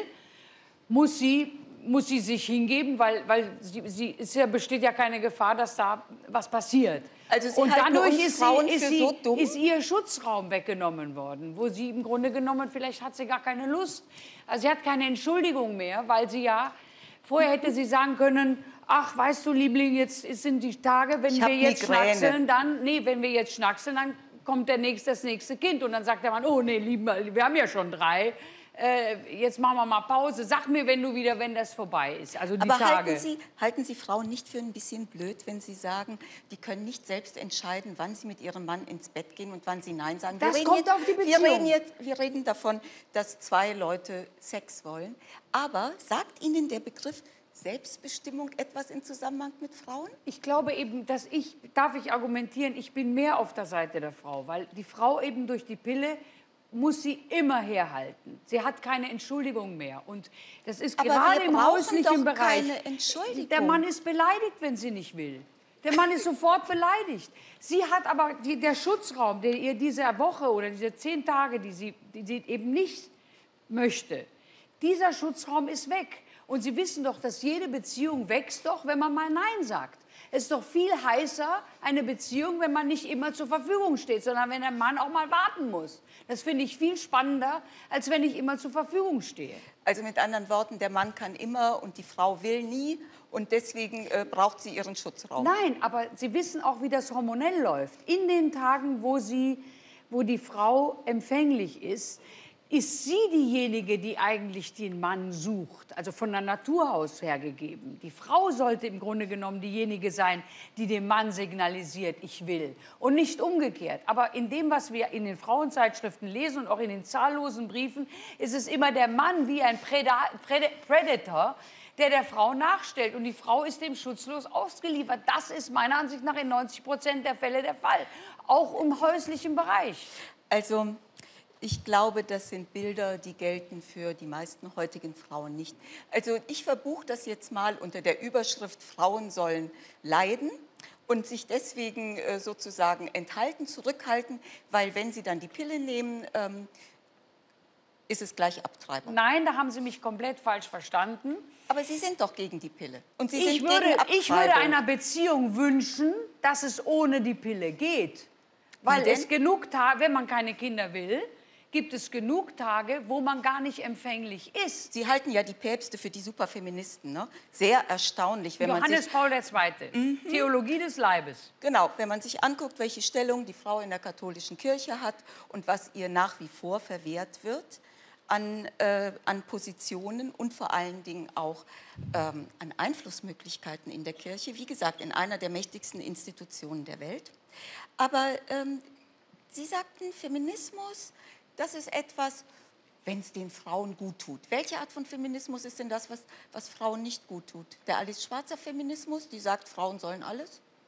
muss sie, muss sie sich hingeben, weil, weil sie, sie, es ja, besteht ja keine Gefahr, dass da was passiert. Also Sie und halten dadurch uns ist, Frauen sie, ist, für sie, so dumm? ist ihr Schutzraum weggenommen worden, wo sie im Grunde genommen, vielleicht hat sie gar keine Lust. Also sie hat keine Entschuldigung mehr, weil sie ja, vorher hätte sie sagen können, ach, weißt du, Liebling, jetzt sind die Tage, wenn Ich wir hab jetzt Migräne. schnackseln, dann, nee, wenn wir jetzt schnackseln, dann kommt der nächste, das nächste Kind. Und dann sagt der Mann, oh nee, Lieben, wir haben ja schon drei. Äh, jetzt machen wir mal Pause. Sag mir, wenn du wieder, wenn das vorbei ist. Also die Aber Tage. halten Sie, halten Sie Frauen nicht für ein bisschen blöd, wenn Sie sagen, die können nicht selbst entscheiden, wann sie mit ihrem Mann ins Bett gehen und wann sie Nein sagen? Wir Das reden kommt jetzt, auf die wir Beziehung. reden, jetzt, wir reden davon, dass zwei Leute Sex wollen. Aber sagt Ihnen der Begriff Selbstbestimmung etwas im Zusammenhang mit Frauen? Ich glaube eben, dass ich, darf ich argumentieren, ich bin mehr auf der Seite der Frau, weil die Frau eben durch die Pille muss sie immer herhalten. Sie hat keine Entschuldigung mehr. Und das ist Aber gerade wir im brauchen häuslichen doch Bereich. keine Entschuldigung. Der Mann ist beleidigt, wenn sie nicht will. Der Mann ist sofort beleidigt. Sie hat aber die, der Schutzraum, der ihr diese Woche oder diese zehn Tage, die sie, die sie eben nicht möchte, dieser Schutzraum ist weg. Und Sie wissen doch, dass jede Beziehung wächst doch, wenn man mal Nein sagt. Es ist doch viel heißer, eine Beziehung, wenn man nicht immer zur Verfügung steht, sondern wenn der Mann auch mal warten muss. Das finde ich viel spannender, als wenn ich immer zur Verfügung stehe. Also mit anderen Worten, der Mann kann immer und die Frau will nie und deswegen äh, braucht sie ihren Schutzraum. Nein, aber Sie wissen auch, wie das hormonell läuft. In den Tagen, wo, sie, wo die Frau empfänglich ist, ist sie diejenige, die eigentlich den Mann sucht, also von der Natur aus hergegeben. Die Frau sollte im Grunde genommen diejenige sein, die dem Mann signalisiert, ich will. Und nicht umgekehrt. Aber in dem, was wir in den Frauenzeitschriften lesen und auch in den zahllosen Briefen, ist es immer der Mann wie ein Preda- Pred- Predator, der der Frau nachstellt. Und die Frau ist dem schutzlos ausgeliefert. Das ist meiner Ansicht nach in neunzig Prozent der Fälle der Fall. Auch im häuslichen Bereich. Also ich glaube, das sind Bilder, die gelten für die meisten heutigen Frauen nicht. Also ich verbuche das jetzt mal unter der Überschrift Frauen sollen leiden und sich deswegen äh, sozusagen enthalten, zurückhalten, weil wenn sie dann die Pille nehmen, ähm, ist es gleich Abtreibung. Nein, da haben Sie mich komplett falsch verstanden. Aber Sie sind doch gegen die Pille. Und Sie Ich sind würde, gegen Abtreibung. ich würde einer Beziehung wünschen, dass es ohne die Pille geht. Weil denn? es genug Tage, wenn man keine Kinder will, gibt es genug Tage, wo man gar nicht empfänglich ist. Sie halten ja die Päpste für die Superfeministen, ne? Sehr erstaunlich, wenn man Johannes sich... Paul der Zweite. Mhm. Theologie des Leibes. Genau, wenn man sich anguckt, welche Stellung die Frau in der katholischen Kirche hat und was ihr nach wie vor verwehrt wird an, äh, an Positionen und vor allen Dingen auch ähm, an Einflussmöglichkeiten in der Kirche. Wie gesagt, in einer der mächtigsten Institutionen der Welt. Aber ähm, Sie sagten, Feminismus... Das ist etwas, wenn es den Frauen gut tut. Welche Art von Feminismus ist denn das, was, was Frauen nicht gut tut? Der Alice Schwarzer Feminismus, die sagt, Frauen sollen alles?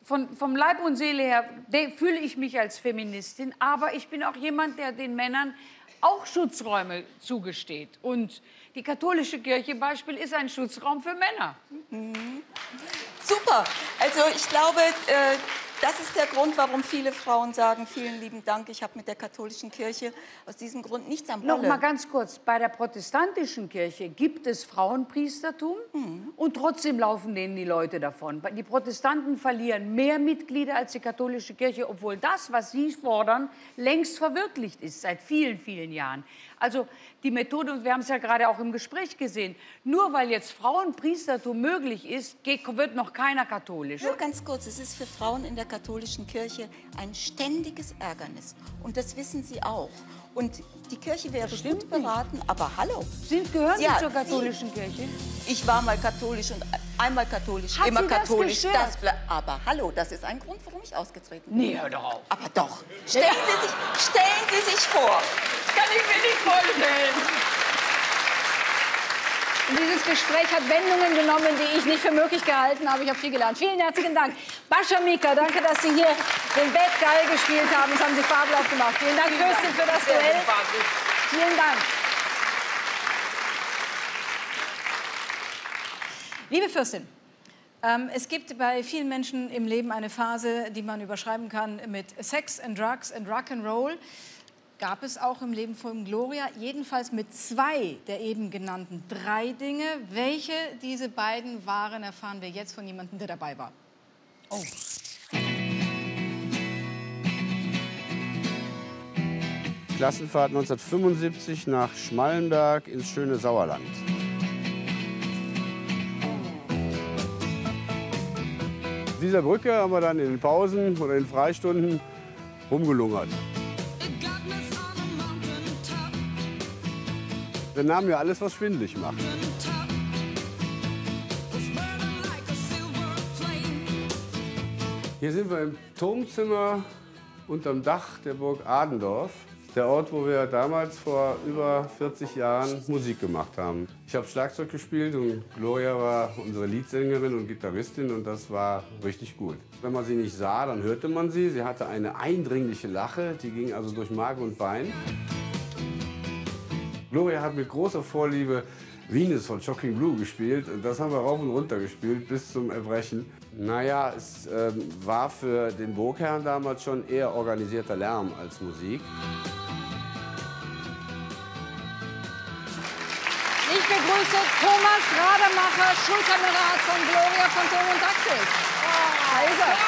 von, vom Leib und Seele her fühle ich mich als Feministin, aber ich bin auch jemand, der den Männern auch Schutzräume zugesteht. Und die katholische Kirche Beispiel ist ein Schutzraum für Männer. Mhm. Super. Also ich glaube, äh, das ist der Grund, warum viele Frauen sagen, vielen lieben Dank, ich habe mit der katholischen Kirche aus diesem Grund nichts am Holle. Noch mal ganz kurz, bei der protestantischen Kirche gibt es Frauenpriestertum mhm. und trotzdem laufen denen die Leute davon. Die Protestanten verlieren mehr Mitglieder als die katholische Kirche, obwohl das, was sie fordern, längst verwirklicht ist, seit vielen, vielen Jahren. Also die Methode, und wir haben es ja gerade auch im Gespräch gesehen, nur weil jetzt Frauenpriestertum möglich ist, wird noch keiner katholisch. Nur ganz kurz, es ist für Frauen in der katholischen Kirche ein ständiges Ärgernis. Und das wissen sie auch. Und die Kirche wäre gut beraten, aber hallo. Sind, gehören ja, Sie zur katholischen Sie, Kirche? Ich war mal katholisch und einmal katholisch, Hat immer Sie das katholisch. gestört? Das, aber hallo, das ist ein Grund, warum ich ausgetreten bin. Nee, hör doch auf. Aber doch. Stellen Sie sich, stellen Sie sich vor. Das kann ich mir nicht vorstellen. Und dieses Gespräch hat Wendungen genommen, die ich nicht für möglich gehalten habe. Ich habe viel gelernt. Vielen herzlichen Dank. Bascha Mika, danke, dass Sie hier den Bad Guy gespielt haben. Das haben Sie fabelhaft gemacht. Vielen Dank, Fürstin, für das Duell. Vielen Dank. Liebe Fürstin, ähm, es gibt bei vielen Menschen im Leben eine Phase, die man überschreiben kann mit Sex and Drugs and Rock'n'Roll. Gab es auch im Leben von Gloria, jedenfalls mit zwei der eben genannten drei Dinge. Welche diese beiden waren, erfahren wir jetzt von jemandem, der dabei war. Oh. Klassenfahrt neunzehnhundertfünfundsiebzig nach Schmallenberg ins schöne Sauerland. Auf dieser Brücke haben wir dann in den Pausen oder in den Freistunden rumgelungert. Wir nahmen ja alles, was schwindelig macht. Hier sind wir im Turmzimmer unterm Dach der Burg Adendorf. Der Ort, wo wir damals vor über vierzig Jahren Musik gemacht haben. Ich habe Schlagzeug gespielt und Gloria war unsere Leadsängerin und Gitarristin und das war richtig gut. Wenn man sie nicht sah, dann hörte man sie. Sie hatte eine eindringliche Lache, die ging also durch Mark und Bein. Gloria hat mit großer Vorliebe Venus von Shocking Blue gespielt und das haben wir rauf und runter gespielt bis zum Erbrechen. Naja, es äh, war für den Burgherrn damals schon eher organisierter Lärm als Musik. Ich begrüße Thomas Rademacher, Schulkamerad von Gloria von Ton und Taxis. Oh, da ist er.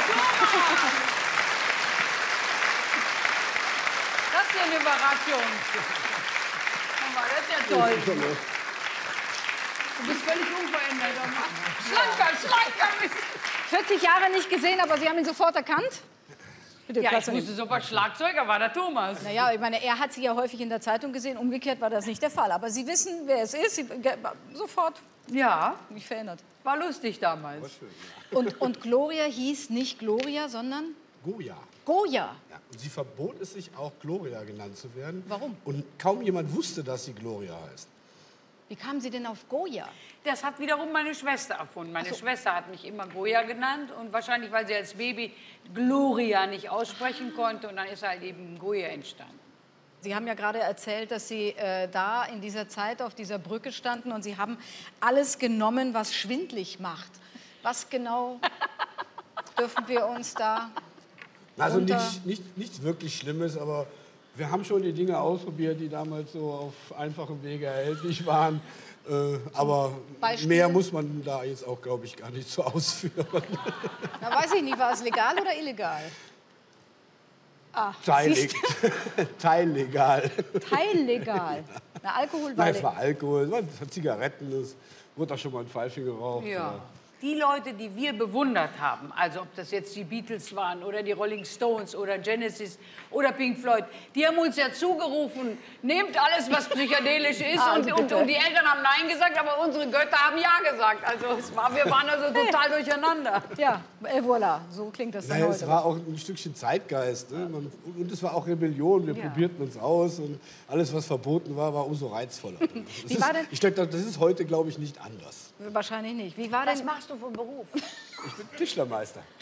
Das ist ja eine Überraschung. Das ist ja toll. Du bist völlig unverändert. Schlanker, schlanker. vierzig Jahre nicht gesehen, aber Sie haben ihn sofort erkannt? Bitte, ja, ich wusste sofort, Schlagzeuger war der Thomas. Naja, ich meine, er hat Sie ja häufig in der Zeitung gesehen. Umgekehrt war das nicht der Fall. Aber Sie wissen, wer es ist. Sie, sofort. Ja. Mich verändert. War lustig damals. Schön, ja. und, und Gloria hieß nicht Gloria, sondern? Goya. Goya. Ja, und sie verbot es sich auch, Gloria genannt zu werden. Warum? Und kaum jemand wusste, dass sie Gloria heißt. Wie kamen Sie denn auf Goya? Das hat wiederum meine Schwester erfunden. Meine so. Schwester hat mich immer Goya genannt und wahrscheinlich, weil sie als Baby Gloria nicht aussprechen konnte und dann ist halt eben Goya entstanden. Sie haben ja gerade erzählt, dass Sie äh, da in dieser Zeit auf dieser Brücke standen und Sie haben alles genommen, was schwindlig macht. Was genau dürfen wir uns da Also nicht, nicht, nichts wirklich Schlimmes, aber wir haben schon die Dinge ausprobiert, die damals so auf einfachem Wege erhältlich waren. Äh, aber Beispiel? Mehr muss man da jetzt auch, glaube ich, gar nicht so ausführen. Na, weiß ich nicht, war es legal oder illegal? Ah, Teilig. Teillegal. Teillegal. Na, Alkohol war Nein, es war Alkohol, es waren Zigaretten, es wurde auch schon mal ein Pfeifchen geraucht. Ja. Ja. Die Leute, die wir bewundert haben, also ob das jetzt die Beatles waren oder die Rolling Stones oder Genesis oder Pink Floyd, die haben uns ja zugerufen, nehmt alles, was psychedelisch ist. Also und, und, und die Eltern haben Nein gesagt, aber unsere Götter haben Ja gesagt. Also es war, wir waren also total durcheinander. Ja, et voilà, so klingt das dann naja, heute. Es war auch ein Stückchen Zeitgeist. Ne? Man, und es war auch Rebellion, wir ja. probierten uns aus und alles, was verboten war, war umso reizvoller. Das, ist, ich denke, das ist heute, glaube ich, nicht anders. Wahrscheinlich nicht. Wie war Was denn... machst du vom Beruf? Ich bin Tischlermeister. Toll.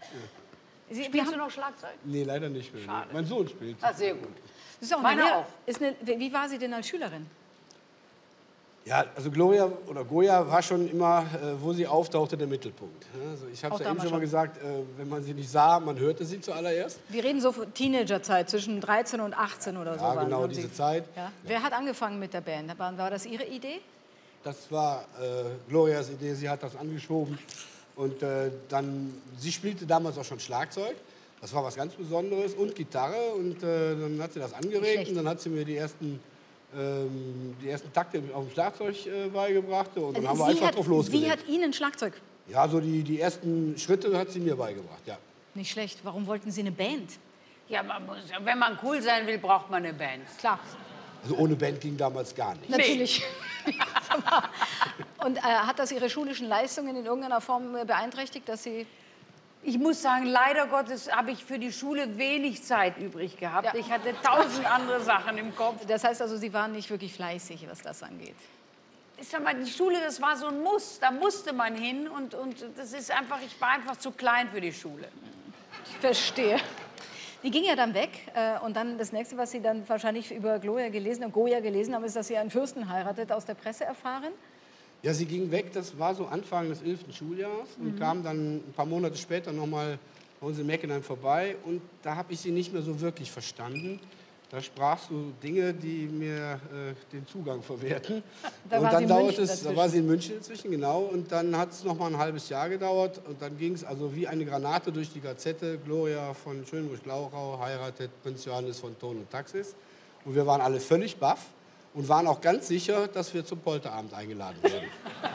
Sie, Spielst du noch Schlagzeug? Nee, leider nicht mehr. Schade. Mein Sohn spielt. Ah, sehr gut. Das ist auch Meine eine, auch. Ist eine, wie war sie denn als Schülerin? Ja, also Gloria oder Goya war schon immer, äh, wo sie auftauchte, der Mittelpunkt. Ja, also ich habe es ja eben schon mal gesagt, äh, wenn man sie nicht sah, man hörte sie zuallererst. Wir reden so von Teenagerzeit, zwischen dreizehn und achtzehn oder so. Ja, waren, genau, diese sie. Zeit. Ja. Ja. Wer hat angefangen mit der Band? War, war das Ihre Idee? Das war äh, Glorias Idee, sie hat das angeschoben. Und äh, dann, sie spielte damals auch schon Schlagzeug. Das war was ganz Besonderes und Gitarre. Und äh, dann hat sie das angeregt und dann hat sie mir die ersten, ähm, die ersten Takte auf dem Schlagzeug äh, beigebracht. Und dann Also haben wir sie einfach hat, drauf losgelegt. Sie hat Ihnen Schlagzeug? Ja, so die, die ersten Schritte hat sie mir beigebracht, ja. Nicht schlecht. Warum wollten Sie eine Band? Ja, man muss, wenn man cool sein will, braucht man eine Band. Klar. Also ohne Band ging damals gar nicht. Natürlich. Und äh, hat das Ihre schulischen Leistungen in irgendeiner Form beeinträchtigt, dass Sie... Ich muss sagen, leider Gottes habe ich für die Schule wenig Zeit übrig gehabt. Ja. Ich hatte tausend andere Sachen im Kopf. Das heißt also, Sie waren nicht wirklich fleißig, was das angeht? Ich sag mal, die Schule, das war so ein Muss. Da musste man hin und, und das ist einfach, ich war einfach zu klein für die Schule. Ich verstehe. Die ging ja dann weg äh, und dann das nächste, was Sie dann wahrscheinlich über Gloria gelesen haben, Goya gelesen haben, ist, dass sie einen Fürsten heiratet, aus der Presse erfahren. Ja, sie ging weg, das war so Anfang des elften Schuljahres und Mhm. kam dann ein paar Monate später noch mal bei uns in Meckenheim vorbei und da habe ich sie nicht mehr so wirklich verstanden. Da sprachst du Dinge, die mir äh, den Zugang verwehrten. Da und war dann sie in dauert München es, da dazwischen. war sie in München inzwischen, genau. Und dann hat es noch mal ein halbes Jahr gedauert und dann ging es also wie eine Granate durch die Gazette. Gloria von Schönbusch-Glauchau heiratet Prinz Johannes von Thon und Taxis. Und wir waren alle völlig baff und waren auch ganz sicher, dass wir zum Polterabend eingeladen werden.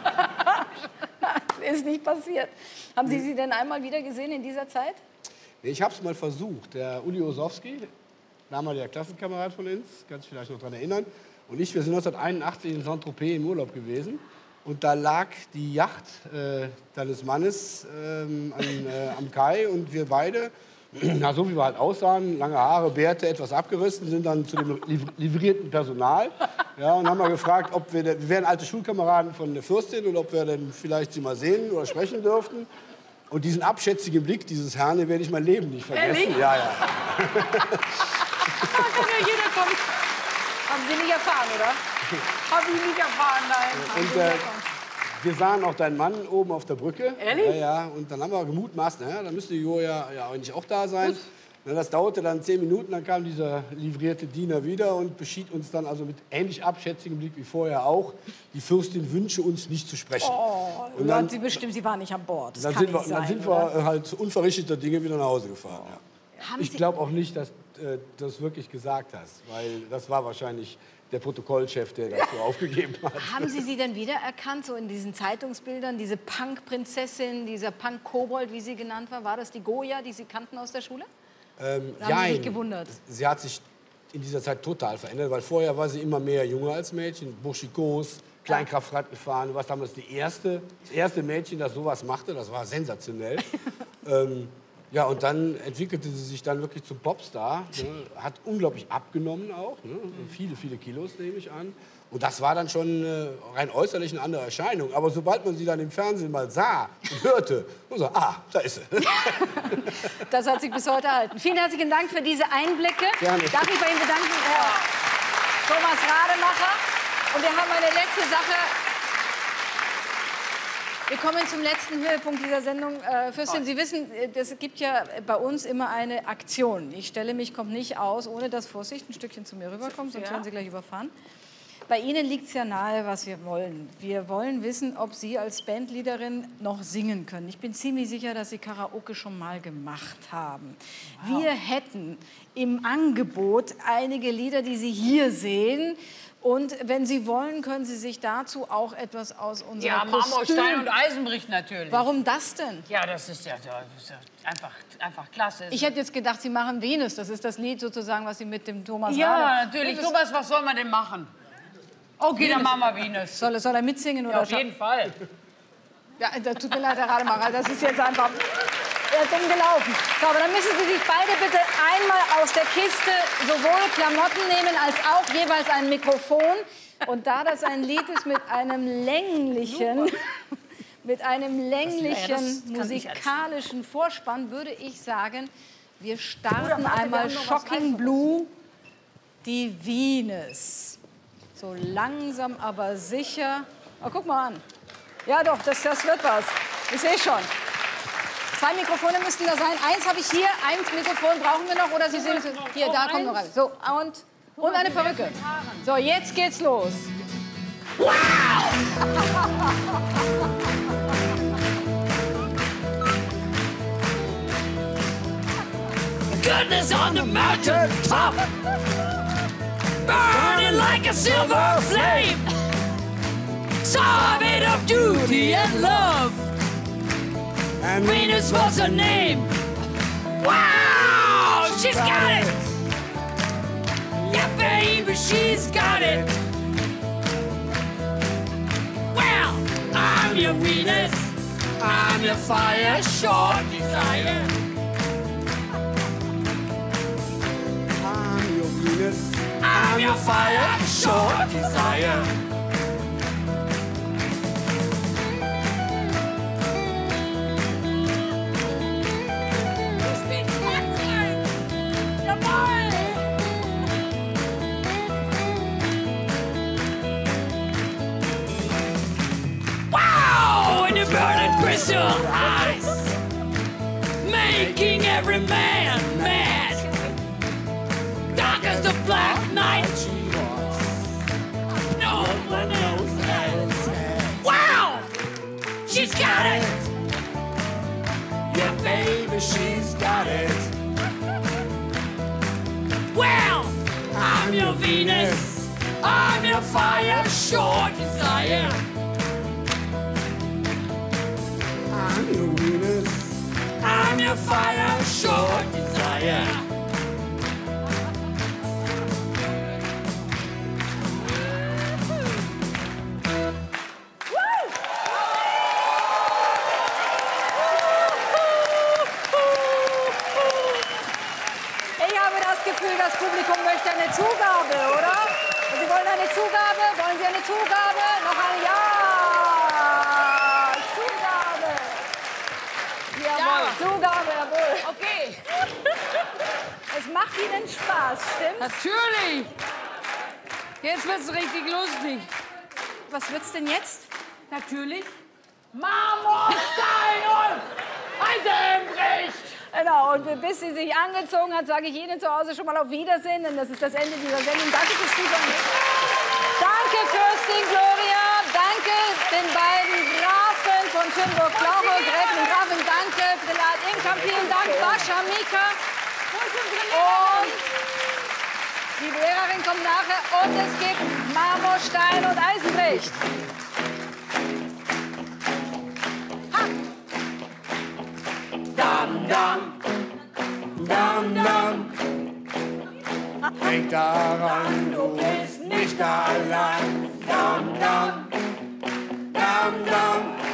Das ist nicht passiert. Haben Sie sie denn einmal wieder gesehen in dieser Zeit? Nee, ich habe es mal versucht. Der Uli Osowski, damaliger Klassenkamerad von uns, kannst du vielleicht noch daran erinnern, und ich, wir sind neunzehnhunderteinundachtzig in Saint-Tropez im Urlaub gewesen. Und da lag die Yacht äh, deines Mannes ähm, an, äh, am Kai und wir beide, na, so wie wir halt aussahen, lange Haare, Bärte, etwas abgerissen, sind dann zu dem liv livrierten Personal, ja, und haben mal gefragt, ob wir, wir wären alte Schulkameraden von der Fürstin und ob wir denn vielleicht sie mal sehen oder sprechen dürften. Und diesen abschätzigen Blick dieses Herrn, den werde ich mein Leben nicht vergessen. Ehrlich? Ja, ja. Da kann ja jeder kommen. Haben Sie nicht erfahren, oder? Habe ich nicht erfahren, nein. Und äh, wir sahen auch deinen Mann oben auf der Brücke. Ehrlich? Ja, ja. Und dann haben wir gemutmaßt, naja, dann müsste Joja ja eigentlich auch da sein. Na, das dauerte dann zehn Minuten, dann kam dieser livrierte Diener wieder und beschied uns dann also mit ähnlich abschätzigem Blick wie vorher auch, die Fürstin wünsche uns nicht zu sprechen. Oh, und dann, Sie bestimmt, Sie waren nicht an Bord. Das dann kann sind, wir, nicht dann sein, sind oder? wir halt unverrichteter Dinge wieder nach Hause gefahren. Ja. Haben Ich Sie- glaube auch nicht, dass äh, du das wirklich gesagt hast, weil das war wahrscheinlich der Protokollchef, der das so aufgegeben hat. Haben Sie sie denn wiedererkannt, so in diesen Zeitungsbildern, diese Punk-Prinzessin, dieser Punk-Kobold, wie sie genannt war? War das die Goya, die Sie kannten aus der Schule? Ähm, Da haben Sie sich jein. gewundert. Sie hat sich in dieser Zeit total verändert, weil vorher war sie immer mehr Junge als Mädchen, burschikos, Kleinkraftrad gefahren. Du warst damals die erste, das erste Mädchen, das sowas machte. Das war sensationell. ähm, ja, und dann entwickelte sie sich dann wirklich zum Popstar. Ne? Hat unglaublich abgenommen auch. Ne? Viele, viele Kilos, nehme ich an. Und das war dann schon äh, rein äußerlich eine andere Erscheinung. Aber sobald man sie dann im Fernsehen mal sah und hörte, und so, ah, da ist sie. Das hat sich bis heute erhalten. Vielen herzlichen Dank für diese Einblicke. Gerne. Darf ich bei Ihnen bedanken, Herr Thomas Rademacher. Und wir haben eine letzte Sache. Wir kommen zum letzten Höhepunkt dieser Sendung. Äh, Fürstin, Sie wissen, es gibt ja bei uns immer eine Aktion. Ich stelle mich, kommt nicht aus, ohne dass, Vorsicht, ein Stückchen zu mir rüberkommt, sonst Ja. werden Sie gleich überfahren. Bei Ihnen liegt es ja nahe, was wir wollen. Wir wollen wissen, ob Sie als Bandleaderin noch singen können. Ich bin ziemlich sicher, dass Sie Karaoke schon mal gemacht haben. Wir hätten im Angebot einige Lieder, die Sie hier sehen. Und wenn Sie wollen, können Sie sich dazu auch etwas aus unserer Ja, Marmor, Kostüm... Stein und Eisen bricht natürlich. Warum das denn? Ja, das ist ja, das ist ja einfach, einfach klasse. Ich hätte jetzt gedacht, Sie machen Venus. Das ist das Lied sozusagen, was Sie mit dem Thomas Ja, Rader- natürlich. Venus- Thomas, was soll man denn machen? Okay, dann machen wir Venus. Soll, soll er mitsingen? Ja, oder auf jeden Fall. Ja, das tut mir leid, Herr Rademacher, das ist jetzt einfach ja, dumm gelaufen. So, aber dann müssen Sie sich beide bitte einmal aus der Kiste sowohl Klamotten nehmen, als auch jeweils ein Mikrofon. Und da das ein Lied ist mit einem länglichen, mit einem länglichen Ja, das kann ich musikalischen Vorspann würde ich sagen, wir starten Oder warte, einmal wir haben noch was Shocking Blue, die Venus. So langsam, aber sicher. Oh, guck mal an. Ja doch, das, das wird was. Ich sehe schon. Zwei Mikrofone müssten da sein. Eins habe ich hier, ein Mikrofon brauchen wir noch. Oder Sie sehen es. Hier, da kommt noch eins. So, und, und eine Perücke. So, jetzt geht's los. Wow! Goodness on the mountain top, burning like a silver flame, summit of duty and love, and Venus was her name. Wow, she's got it! Yeah, baby, she's got it. Well, I'm your Venus, I'm your fire, short desire. I'm your fire, short desire. Wow, in your burning crystal eyes, making every man mad. Dark as the black night. No one else has. Wow! She's got it! Yeah, baby, she's got it. Well, I'm your Venus. I'm your fire, short desire. I'm your Venus. I'm your fire, short desire. Das Publikum möchte eine Zugabe, oder? Sie wollen eine Zugabe? Wollen Sie eine Zugabe? Noch ein Ja! Zugabe! Jawohl, ja. Zugabe, jawohl. Okay. Es macht Ihnen Spaß, stimmt's? Natürlich! Jetzt wird's richtig lustig. Was wird's denn jetzt? Natürlich Marmorstein und Eisenbricht! Genau, und bis sie sich angezogen hat, sage ich Ihnen zu Hause schon mal auf Wiedersehen, denn das ist das Ende dieser Sendung. Danke fürs Zuschauen. Danke, Kirstin, Gloria. Danke den beiden Grafen von Schönburg-Glauchau, Gräfin und Grafin. Danke, Prelat Imkamp. Vielen Dank, Bascha, Mika. Und die Lehrerin kommt nachher. Und es gibt Marmorstein und Eisenbricht. Dam, dam, dam, dam. Denk daran, du bist nicht allein. Dam, dam, dam, dam.